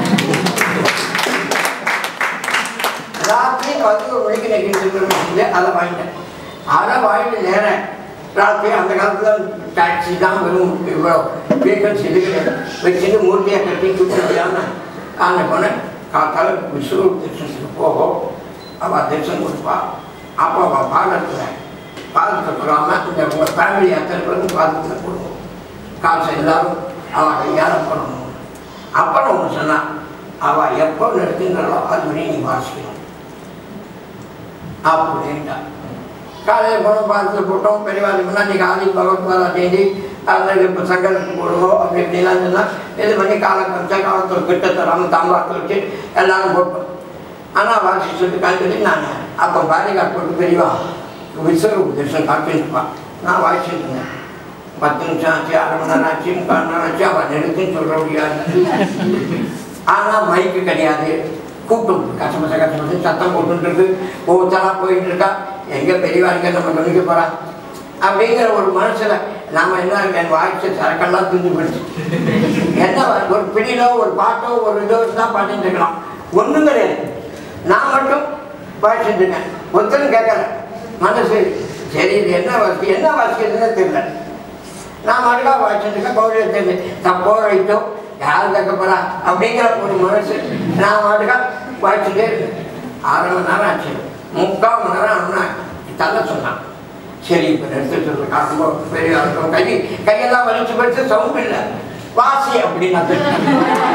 ராத்திரி பதினோரு மணிக்கு நெகிழ்ந்து அதை வாங்கிட்டேன். அதை வாங்கிட்டு நேரம் ராத்திரி அந்த காலத்தில் டாக்ஸி தான் வெறும் இவ்வளோ வீக்கன்ஸ் இதுக்கு வச்சுட்டு மூர்த்தியாக கட்டி தூக்கியாமல் அந்த போனேன். காத்தால் விஷ்ணு தரிசனத்துக்கு போகும், அவள் தரிசனம் கொடுப்பா. அப்போ அவள் பாதத்தில் பாதத்தை போடாமல் இந்த உங்கள் ஃபேமிலி அத்தனை பேருக்கும் பாதத்தில் போடுவோம். காசு எல்லாரும் அவள் கையால் போடணும். அப்புறம் ஒன்று சொன்னான், அவள் எப்போ நிறுத்துங்கிறோ அது வரையும் நீ வாசிக்கணும் அப்படின்ட்டா. காலையில் போனோம், பாதத்தில் போட்டோம். பெரியவாதி முன்னாடி காலி பகவத்பாதா தேதி அந்த இப்போ சங்கரத்துக்கு போடுவோம் அப்படி இப்படிலாம் சொன்னால் இது பண்ணி காலை கமிச்சா காலத்தில் கிட்ட தராமல் தாம்பாரத்தை வச்சு எல்லாரும் போட்டோம். ஆனால் வாசி சொல்லி காய்ச்சி நான் அப்போ பாரிகாட் போட்டு பெரியவா விஸ்வரூப தரிசனம் காட்டுப்பான். நான் வாசிச்சுட்டு இருந்தேன். பத்து நிமிஷம் ஆச்சு, அரை மணி நேரம் ஆச்சு, முக்கால் மணி நேரம் ஆச்சு. அவள் நெருக்குன்னு சொல்ல முடியாது. ஆனால் மைக்கு கிடையாது, கூட்டம் கஷ்டமச கஷ்டமசு சத்தம் போட்டுருக்கு. ஒவ்வொருத்தராக போயிட்டு இருக்கா. எங்கே பெரியவாருக்கு நம்ம கவனிக்க போகிறா அப்படிங்கிற ஒரு மனசில் நாம் என்ன என் வாய்ச்சி சரக்கெல்லாம் தூந்து போயிடுச்சு. என்ன ஒரு பிடியிலோ ஒரு பாட்டோ ஒரு இதோ தான் பாடிட்டு இருக்கலாம், ஒன்றும் கிடையாது. நான் மட்டும் வாசிச்சுட்டு இருக்கேன். ஒருத்தரும் கேட்கல. மனசு சரி இது என்ன வாசி என்ன வாசிக்கிறதுன்னு தெரியல. நான் மட்டும் வாசிச்சுட்டு இருக்கேன். கோவிலை தெரிஞ்சு தப்போ ரைட்டோ யாரும் கேட்க போகிறா அப்படிங்கிற ஒரு மனசு நான் மட்டுக்கா வாசிச்சுட்டே இருக்கேன். அரை மணி நேரம் ஆச்சு, முக்கால் மணி நேரம் அவனா தள்ள சொன்னான். சரி இப்போ எடுத்துட்டு இருக்க காட்டும்போது பெரிய இருக்கும். கை கையெல்லாம் வலிச்சு படிச்சு சவுண்ட் இல்லை வாசி அப்படின்னா திரும்பி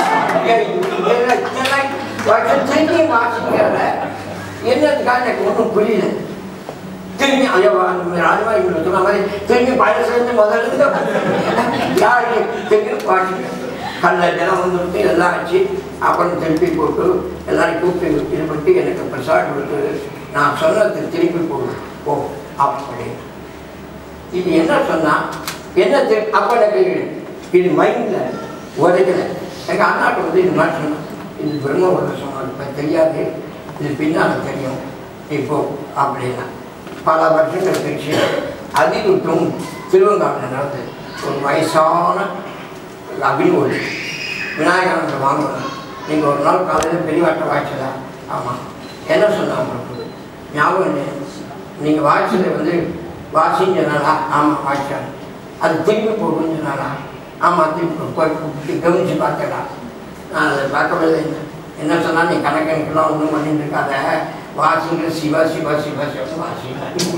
வாசிக்கிற என்னதுக்காக எனக்கு ஒன்றும் புரியல. திரும்பி அதே ராஜமாரி சொன்ன மாதிரி திரும்பி பழைய சேர்ந்து முதல்ல யாருக்கு திரும்பி வாசிக்க கண்ணில் தினம் வந்துட்டு எல்லாம் ஆச்சு. அப்புறம் திருப்பி போட்டு எல்லாரையும் கூப்பிட்டு இது பற்றி எனக்கு பிரசாட் கொடுத்து நான் சொன்னது திருப்பி போடு போ அப்படின்னு. இது என்ன சொன்னால் என்ன தெ அப்போ எனக்கு இது மைண்டில் உதைக்கலை. எங்கள் அண்ணாட்ட வந்து இது மாதிரி சொன்னேன், இது பிரம்ம உலகம் இப்போ தெரியாது, இது பின்னால் தெரியும் இப்போ அப்படின்னா. பல வருஷங்கள் கழிச்சு அதிகுட்டும் திருவங்காட்டில் நடந்தது. ஒரு வயசான அபினோடு விநாயகரத்தை வாங்கணும். நீங்கள் ஒரு நாள் காலையில் பெரியவாட்ட வாய்ச்சதா? ஆமாம். என்ன சொன்னாங்க உங்களுக்கு? ஞாபகம் இல்லை. நீங்கள் வாட்சில் வந்து வாசின்னு சொன்னாலா? ஆமாம் வாட்சார். அது திரும்பி போகுன்னு சொன்னாலா? ஆமாம் திருப்பி கவனித்து பார்த்தடா. நான் அதை பார்க்கவே இல்லை. என்ன சொன்னால் நீ கணக்கெடுக்கலாம் ஒன்றும் பண்ணிட்டு இருக்காத, வாசிங்கிற சிவா சிவா சிவா சிவா வாசி.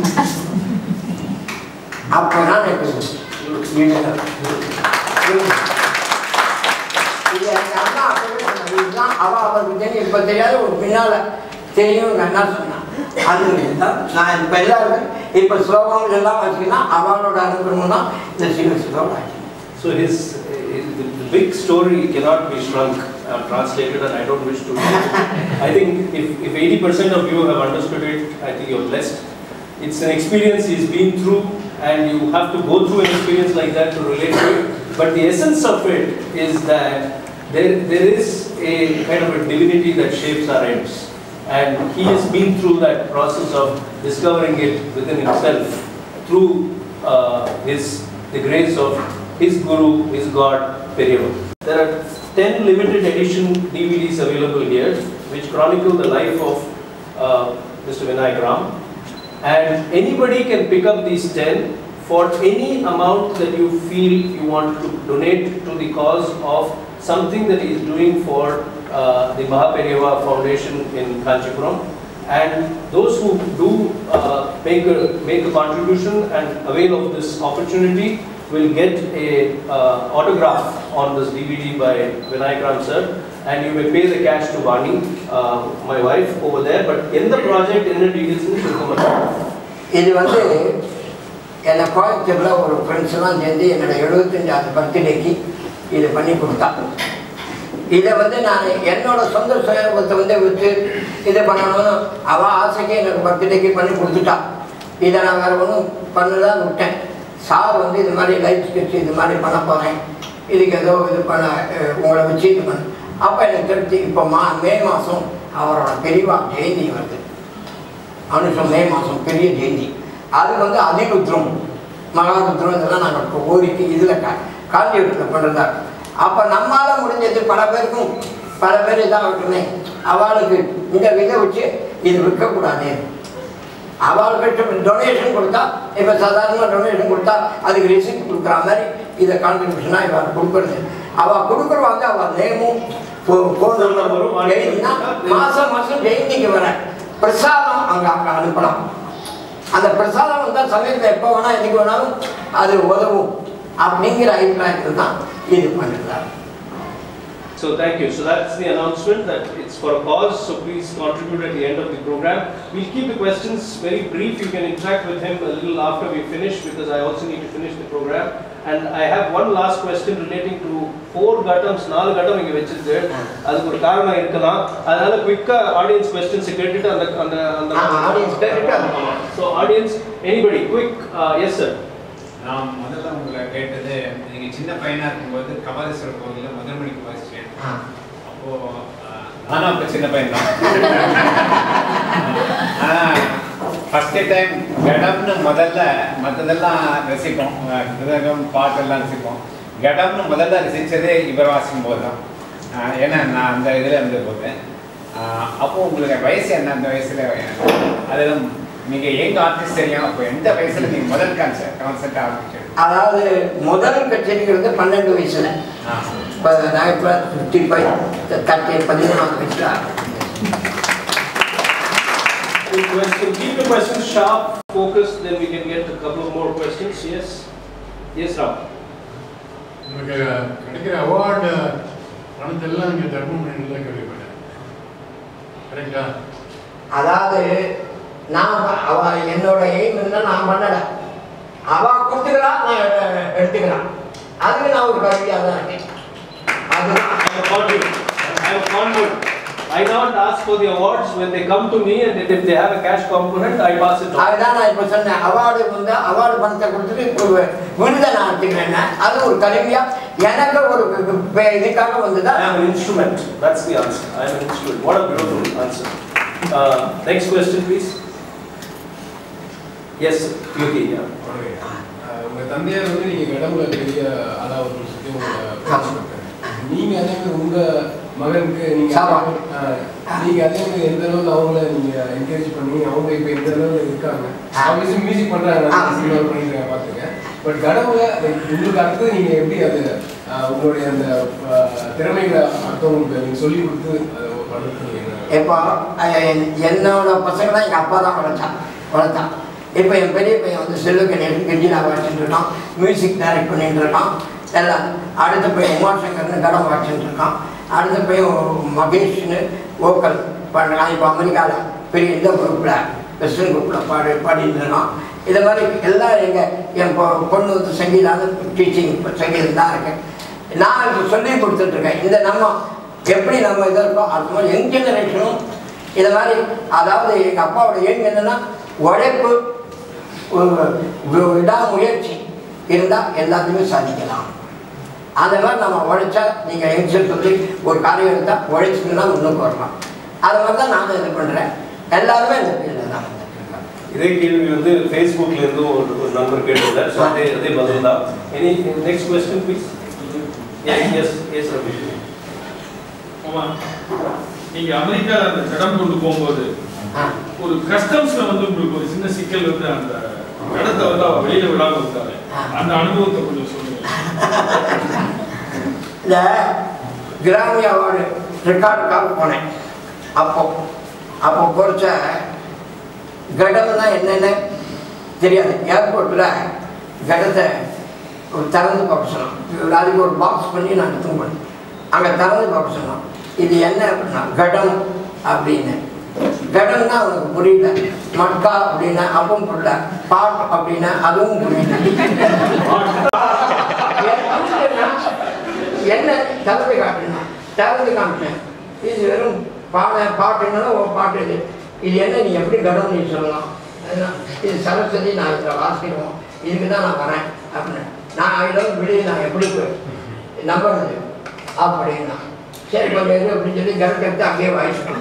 அப்போ தான் எனக்கு இது எங்கள் அம்மா அப்பவே சொன்ன இதுதான் அவள் அவருக்கு தெரியும். இப்போ தெரியாத ஒரு பின்னால் தெரியும் என்ன சொன்னான். அது தான் நான் இப்போ எல்லாருமே இப்போ ஸ்லோகங்கள் எல்லாம் வச்சுக்கினா அவளோட அனுபவம் தான் இந்த சிவ சிவம் ஆச்சு. So his, his the, the big story cannot be shrunk, uh, translated, and I don't wish to. I think if, if eighty percent of you have understood it, I think you're blessed. It's an experience he's been through, and you have to go through an experience like that to relate to it. But the essence of it is that there, there is a kind of a divinity that shapes our ends. And he has been through that process of discovering it within himself through uh, his, the grace of his Guru, his God, Periyava. There are ten limited edition D V Ds available here, which chronicle the life of uh, Mister Vinayakram. And anybody can pick up these ten for any amount that you feel you want to donate to the cause of something that he is doing for uh, the Mahaperiyava Foundation in Kanchipuram. And those who do uh, make, a, make a contribution and avail of this opportunity will get a uh, autograph on this D V D by Vinayakram sir, and you may pay the cash to Vani, uh, my wife over there. But in the project, in the details, இது வந்து என்னை கோயம்புத்தூரில் ஒரு ஃப்ரெண்ட்ஸ்லாம் சேர்ந்து என்னோட எழுபத்தஞ்சாவது பர்த்டேக்கு இதை பண்ணி கொடுத்தா. இதை வந்து நான் என்னோட சொந்த சுயரூபத்தை வந்து விற்று இதை பண்ணணும்னு அவள் ஆசைக்கு எனக்கு பர்த்டேக்கு பண்ணி கொடுத்துட்டா. இதை நான் வேறு ஒன்றும் பண்ணதான் விட்டேன். சார் வந்து இது மாதிரி லைஃப் ஸ்கெட்ச் இது மாதிரி பண்ண போகிறேன், இதுக்கு ஏதோ இது பண்ண உங்களை வச்சு இது பண்ண. அப்போ எனக்கு தெரிஞ்சு இப்போ மா மே மாதம் அவரோட பெரியவா ஜெயந்தி வருது. அனுஷம் மே மாதம் பெரிய ஜெயந்தி. அது வந்து அதிருத்ரம் மகாருத்ரம் இதெல்லாம் நாங்கள் கோரிக்கை இதில் கா காஞ்சிபுரத்தில் பண்ணுறதா. அப்போ நம்மளால் முடிஞ்சது பல பேருக்கும் பல பேர் இதாகட்டுமே, அவளுக்கு இந்த விதை வச்சு இது விற்கக்கூடாது. அவள்கிட்ட டொனேஷன் கொடுத்தா, இப்போ சாதாரணமாக டொனேஷன் கொடுத்தா அதுக்கு ரிசிப்ட் கொடுக்குற மாதிரி இதை கான்ட்ரிபியூஷனாக இவள் கொடுக்குறது. அவள் கொடுக்குறவாங்க அவள் நேமும் ஃபோன் நம்பர் வரும். ஜெயந்தினா மாதம் மாதம் ஜெயந்திக்கு வர பிரசாதம் அங்கே அங்கே அனுப்பலாம். அந்த பிரசாதம் வந்தால் சமயத்தில் எப்போ வேணால் என்றைக்கு வேணாலும் அது உதவும் அப்படிங்கிற அபிப்பிராயத்தில் தான் இது பண்ணுறாரு. So thank you. So that's the announcement that it's for a cause. So please contribute at the end of the program. We'll keep the questions very brief. You can interact with him a little after we finish, because I also need to finish the program. And I have one last question relating to four Ghatams. Naal Ghatam inge vechirudhu. Adukku oru kaaranam irukkalam. Adala quick audience questions ketittu and and and audience ketittu. So audience, anybody quick, uh, yes sir. நான் முதல்ல உங்களை கேட்டது, நீங்கள் சின்ன பையனாக இருக்கும்போது கபாலீஸ்வரர் கோவிலில் முதல் மணிக்கு வாசிச்சேன். அப்போது நானும் அப்போ சின்ன பையன் தான். ஆனால் ஃபஸ்ட்டு டைம் கடம்னு முதல்ல மற்றதெல்லாம் ரசிப்போம், மிருதகம் பாட்டெல்லாம் ரசிப்போம். கடம்னு முதல்ல ரசித்ததே இவர் வாசிக்கும் போது தான். ஏன்னா நான் அந்த இதில் இருந்து போட்டேன். அப்போது உங்களுக்கு வயசு என்ன? அந்த வயசில் அதெல்லாம் நீங்கள் எங்கள் ஆர்டிஸ்ட் தெரியும். அப்போ எந்த வயசில் நீங்கள் முதல் கான்சர்ட் கான்சர்ட் ஆரம்பிச்சு? அதாவது முதல் கச்சேரிங்கிறது பன்னெண்டு வயசுல. இப்போ ஆயிரத்தி தொள்ளாயிரத்தி ஃபிஃப்டி ஃபைவ் தட்டி பதிமூணாவது வயசுல. Keep the questions sharp, focused, then we can get a couple of more questions. Yes, yes, Ram. நமக்கு கிடைக்கிற அவார்டு பணத்தெல்லாம் இங்கே தர்மம் பண்ணிட்டு கேள்விப்பட்டேன். கரெக்டா? அதாவது நான் அவ என்னோட எய்ம் இருந்தால் நான் பண்ணலை, அவள் கொடுத்துக்கிறான், நான் எடுத்துக்கிறான். அதுக்கு நான் ஒரு கல்வியாக தான் இருக்கேன். I don't ask for the awards. When they come to me and if they have a cash component, I pass it on. அதுதான் நான் இப்போ சொன்னேன். அவார்டு வந்து அவார்டு பணத்தை கொடுத்துட்டு விருதை நான் எடுத்துக்கிறேன். அது ஒரு கல்வியாக எனக்கு ஒரு இதுக்காக வந்துதான். I am an instrument. That's the answer. I am an instrument. What a beautiful answer. Uh, next question, please. Yes, Yuki. Yeah. உங்கள் தந்தையார் வந்து நீங்கள் கடவுளை பெரிய ஆளாவது சுற்றி உங்களை நீங்கள் அதே மாதிரி உங்கள் மகனுக்கு நீங்கள் நீங்கள் அதே மாதிரி எந்த அளவுக்கு அவங்கள நீங்கள் என்கரேஜ் பண்ணி அவங்க இப்போ எந்த அளவுக்கு இருக்காங்க அவங்க மியூசிக் பண்ணுறாங்க சினிமா பண்ணியிருக்காங்க பார்த்துங்க பட் கடவுளை உங்களுக்கு அடுத்து நீங்கள் எப்படி அது உங்களுடைய அந்த திறமைகளை அடுத்தவங்களுக்கு நீங்கள் சொல்லி கொடுத்து அதை பண்ணுறீங்க? இப்போ என்னோட பசங்க தான் எங்கள் அப்பா தான் வளர்த்தான் வளர்த்தான் இப்போ என் பெரிய பையன் வந்து செல்வக்கணி கெஞ்சினா வாசிச்சுட்டு இருக்கான், மியூசிக் டைரக்ட் பண்ணிட்டு இருக்கான் எல்லாம். அடுத்த பையன் உமாசங்கர்னு கடம் வாசிச்சுட்டு இருக்கான். அடுத்த பையன் மகேஷ்னு வோக்கல் பண்ணுறான். இப்போ அமெரிக்காவில் பெரிய இந்த குரூப்பில் வெஸ்டர்ன் குரூப்பில் பாடி பாடிட்டு இருக்கான். இது மாதிரி எல்லாம் எங்கள் என் பொ பொண்ணு வந்து சங்கீதம் டீச்சிங் சங்கீதம் தான் இருக்கேன். நான் இப்போ சொல்லி கொடுத்துட்ருக்கேன். இந்த நம்ம எப்படி நம்ம இதாக இருக்கோம் அது மாதிரி யங் ஜெனரேஷனும் இதை மாதிரி, அதாவது எங்கள் அப்பாவோட ஏங்க என்னென்னா உழைப்பு விடாமுயற்சி இருந்தால் எல்லாத்தையுமே சாதிக்கலாம். அந்த மாதிரி நம்ம உழைச்சா நீங்கள் யங்ஸ்டர் சொல்லி ஒரு காரியம் எடுத்தால் உழைச்சிங்கன்னா முன்னுக்கு வரலாம். அது மாதிரி தான் நான் இது பண்ணுறேன். எல்லாருமே இந்த ஃபீல்டில் தான் வந்துருக்கேன். இதே கேள்வி வந்து ஃபேஸ்புக்கில் இருந்து ஒரு ஒரு நண்பர் கேட்டிருந்தார். ஸோ அதே அதே பதில் தான். Any next question please. Yes yes Ravi. ஆமாம், நீங்கள் அமெரிக்காவில் அந்த கடன் கொண்டு போகும்போது ஒரு கஸ்டம்ஸில் வந்து உங்களுக்கு ஒரு சின்ன சிக்கல் வந்து அந்த கடத்தை வந்து அவள் வெளியில் விடாமல் இருந்தாரு. அந்த அனுபவத்தை கொஞ்சம் சொல்லுங்கள். இந்த கிராமி அவார்டு ரெக்கார்டுக்காக போனேன். அப்போ அப்போ பொறிச்ச கடம்னா என்னென்னு தெரியாது. ஏர்போர்ட்டில் கடத்தை திறந்து பார்க்க சொன்னோம். அதுக்கு ஒரு பாக்ஸ் பண்ணி நான் எடுத்து போனேன். அங்கே திறந்து பார்க்க சொன்னோம். இது என்ன அப்படின்னா கடம் அப்படின்னு. கடம்னா அவனுக்கு புரியல. மட்கா அப்படின்னா அப்பவும் புரியல. பாட் அப்படின்னா அதுவும் புரியல. என்ன திறந்து காட்டுனா திறந்து காமிச்சேன். இது வெறும் பானை பாட்டுன்னா ஒரு பாட்டு. இது இது என்ன நீ எப்படி கடம் நீ சொல்லலாம்? இது சரஸ்வதி, நான் இதில் வாசிடுவோம், இதுக்கு தான் நான் வரேன் அப்படின்னு. நான் அதில் விடு நான் எப்படி நம்புறது அப்படின்னா சரி கொஞ்சம் இது அப்படின்னு சொல்லி கரெக்ட் எடுத்து அங்கேயே வாங்கிக்கணும்.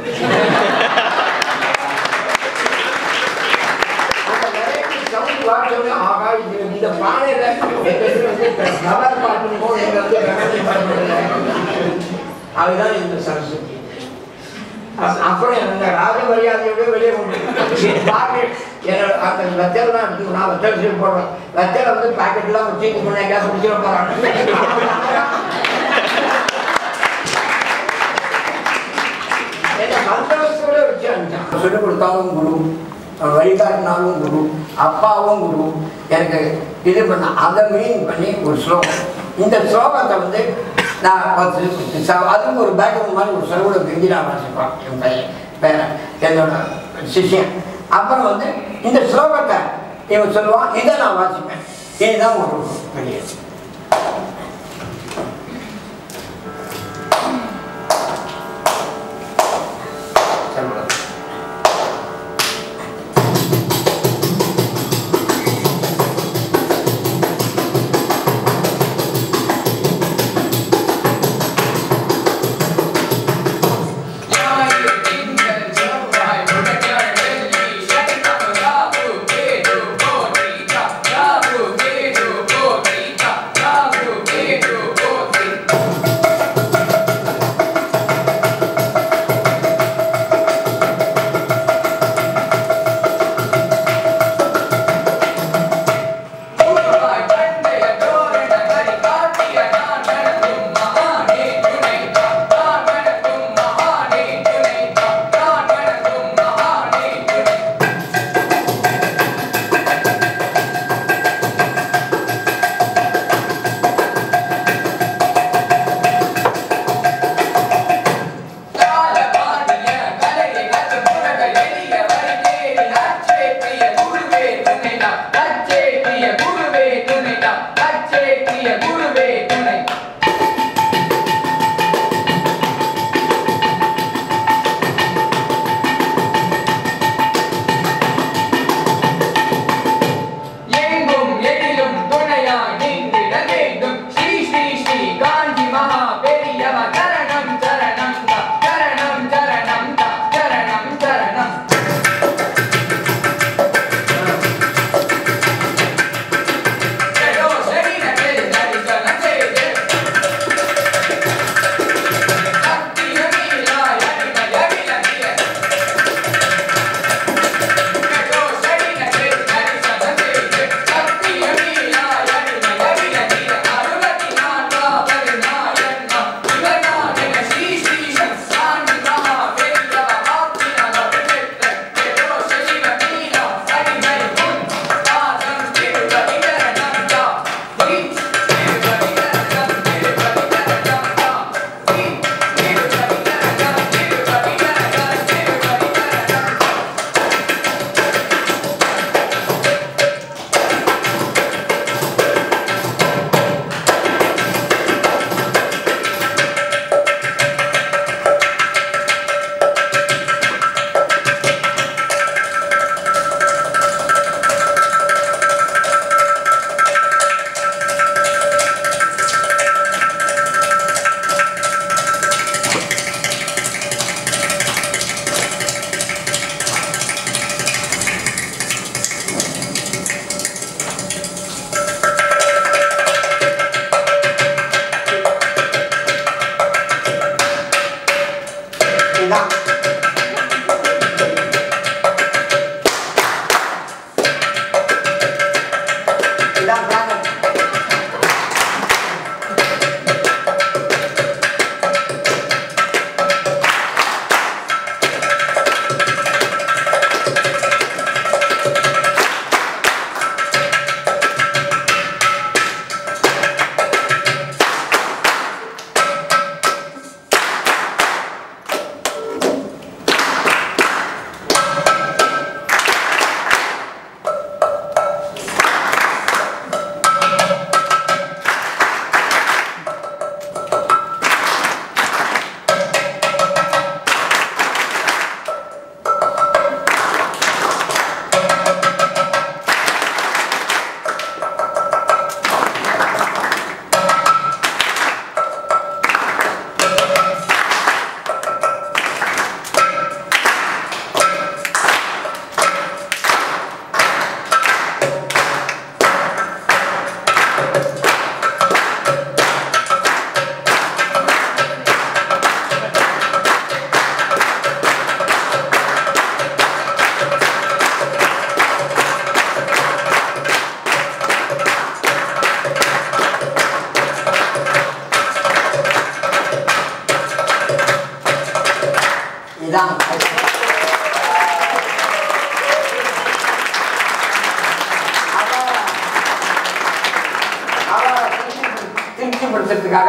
அந்த வெரைட்டி சவுண்ட் வாட்சோட ஆகா இது இந்த பானையில் எங்கள் வந்து கவர் பாட்டுன்னு போது எங்கள் வந்து வெரைட்டி பாட்டு அதுதான் இந்த சரஸ்வதி. அப்புறம் அந்த ராஜ மரியாதையோட வெளியே கொண்டு பாட்டு என்னோட அந்த வெத்தலை தான் எடுத்து நான் வெத்தலை சீட் போடுறேன். வெத்தலை வந்து பேக்கெட்லாம் வச்சு இது பண்ண எங்கேயா குடிச்சிட போகிறாங்க. என்ன மந்திரத்தோட வச்சு அனுப்பிச்சான். சொல்லிக் கொடுத்தாலும் குரு, வழிகாட்டினாலும் குரு, அப்பாவும் குரு எனக்கு இது பண்ண அதை மீன் பண்ணி ஒரு ஸ்லோகம். இந்த ஸ்லோகத்தை வந்து நான் அதுவும் ஒரு பேக்ரவுண்ட் மாதிரி ஒரு செலவோட கெஞ்சினா வாசிப்பான் என் பையன் பேரன் என்னோட சிஷியன். அப்புறம் வந்து இந்த ஸ்லோகத்தை இவன் சொல்லுவான், இதை நான் வாசிப்பேன். இதுதான் ஒரு பெரிய திருப்திப்படுத்துறதுக்காக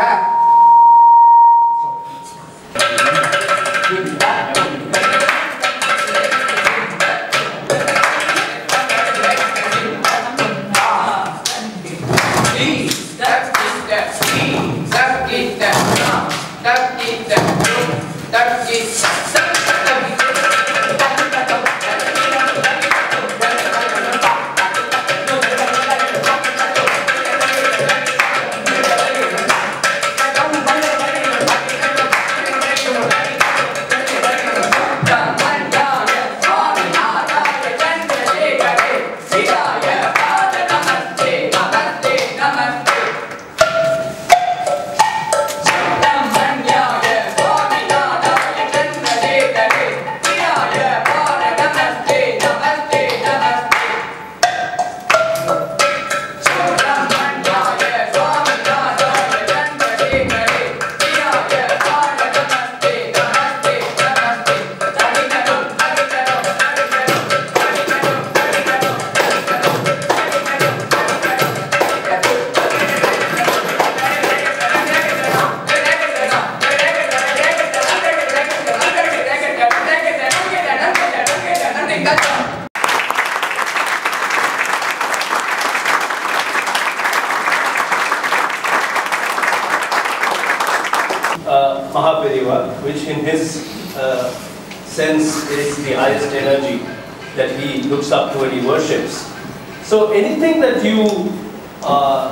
Uh, Mahaperiva, which in his uh, sense is the highest energy that he looks up to and he worships. So anything that you uh,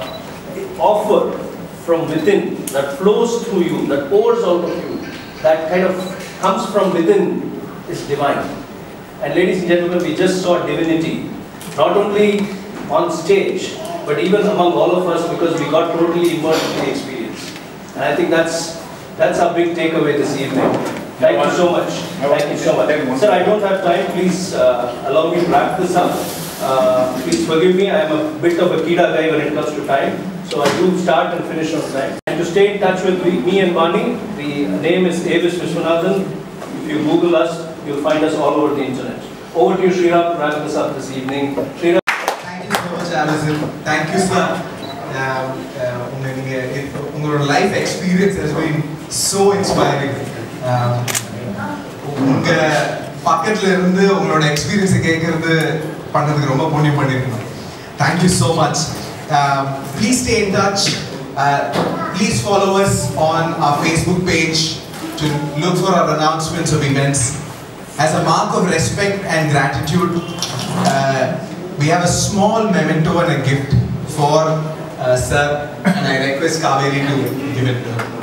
offer from within, that flows through you, that pours out of you, that kind of comes from within is divine. And ladies and gentlemen, we just saw divinity, not only on stage, but even among all of us, because we got totally immersed in the experience. And I think that's That's our big takeaway this evening. Thank you so much. Thank you so much. Sir, I don't have time. Please uh, allow me to wrap this up. Uh, please forgive me. I am a bit of a kida guy when it comes to time. So I do start and finish on time. And to stay in touch with me and Vani, the name is Avis Vishwanathan. If you Google us, you'll find us all over the internet. Over to you, Sriram, to wrap this up this evening. Sriram. Thank you so much, Alison. Thank you, sir. Um, uh, your life experience has been so inspiring. Um, unga pakkatla irundhu ungaloda experience kekkiradhu pannadhukku romba punyam pannirukkom. Thank you so much. Um, please stay in touch. Uh, please follow us on our Facebook page to look for our announcements of events. As a mark of respect and gratitude, uh, we have a small memento and a gift for uh, sir, and I request Kaveri to give it to him.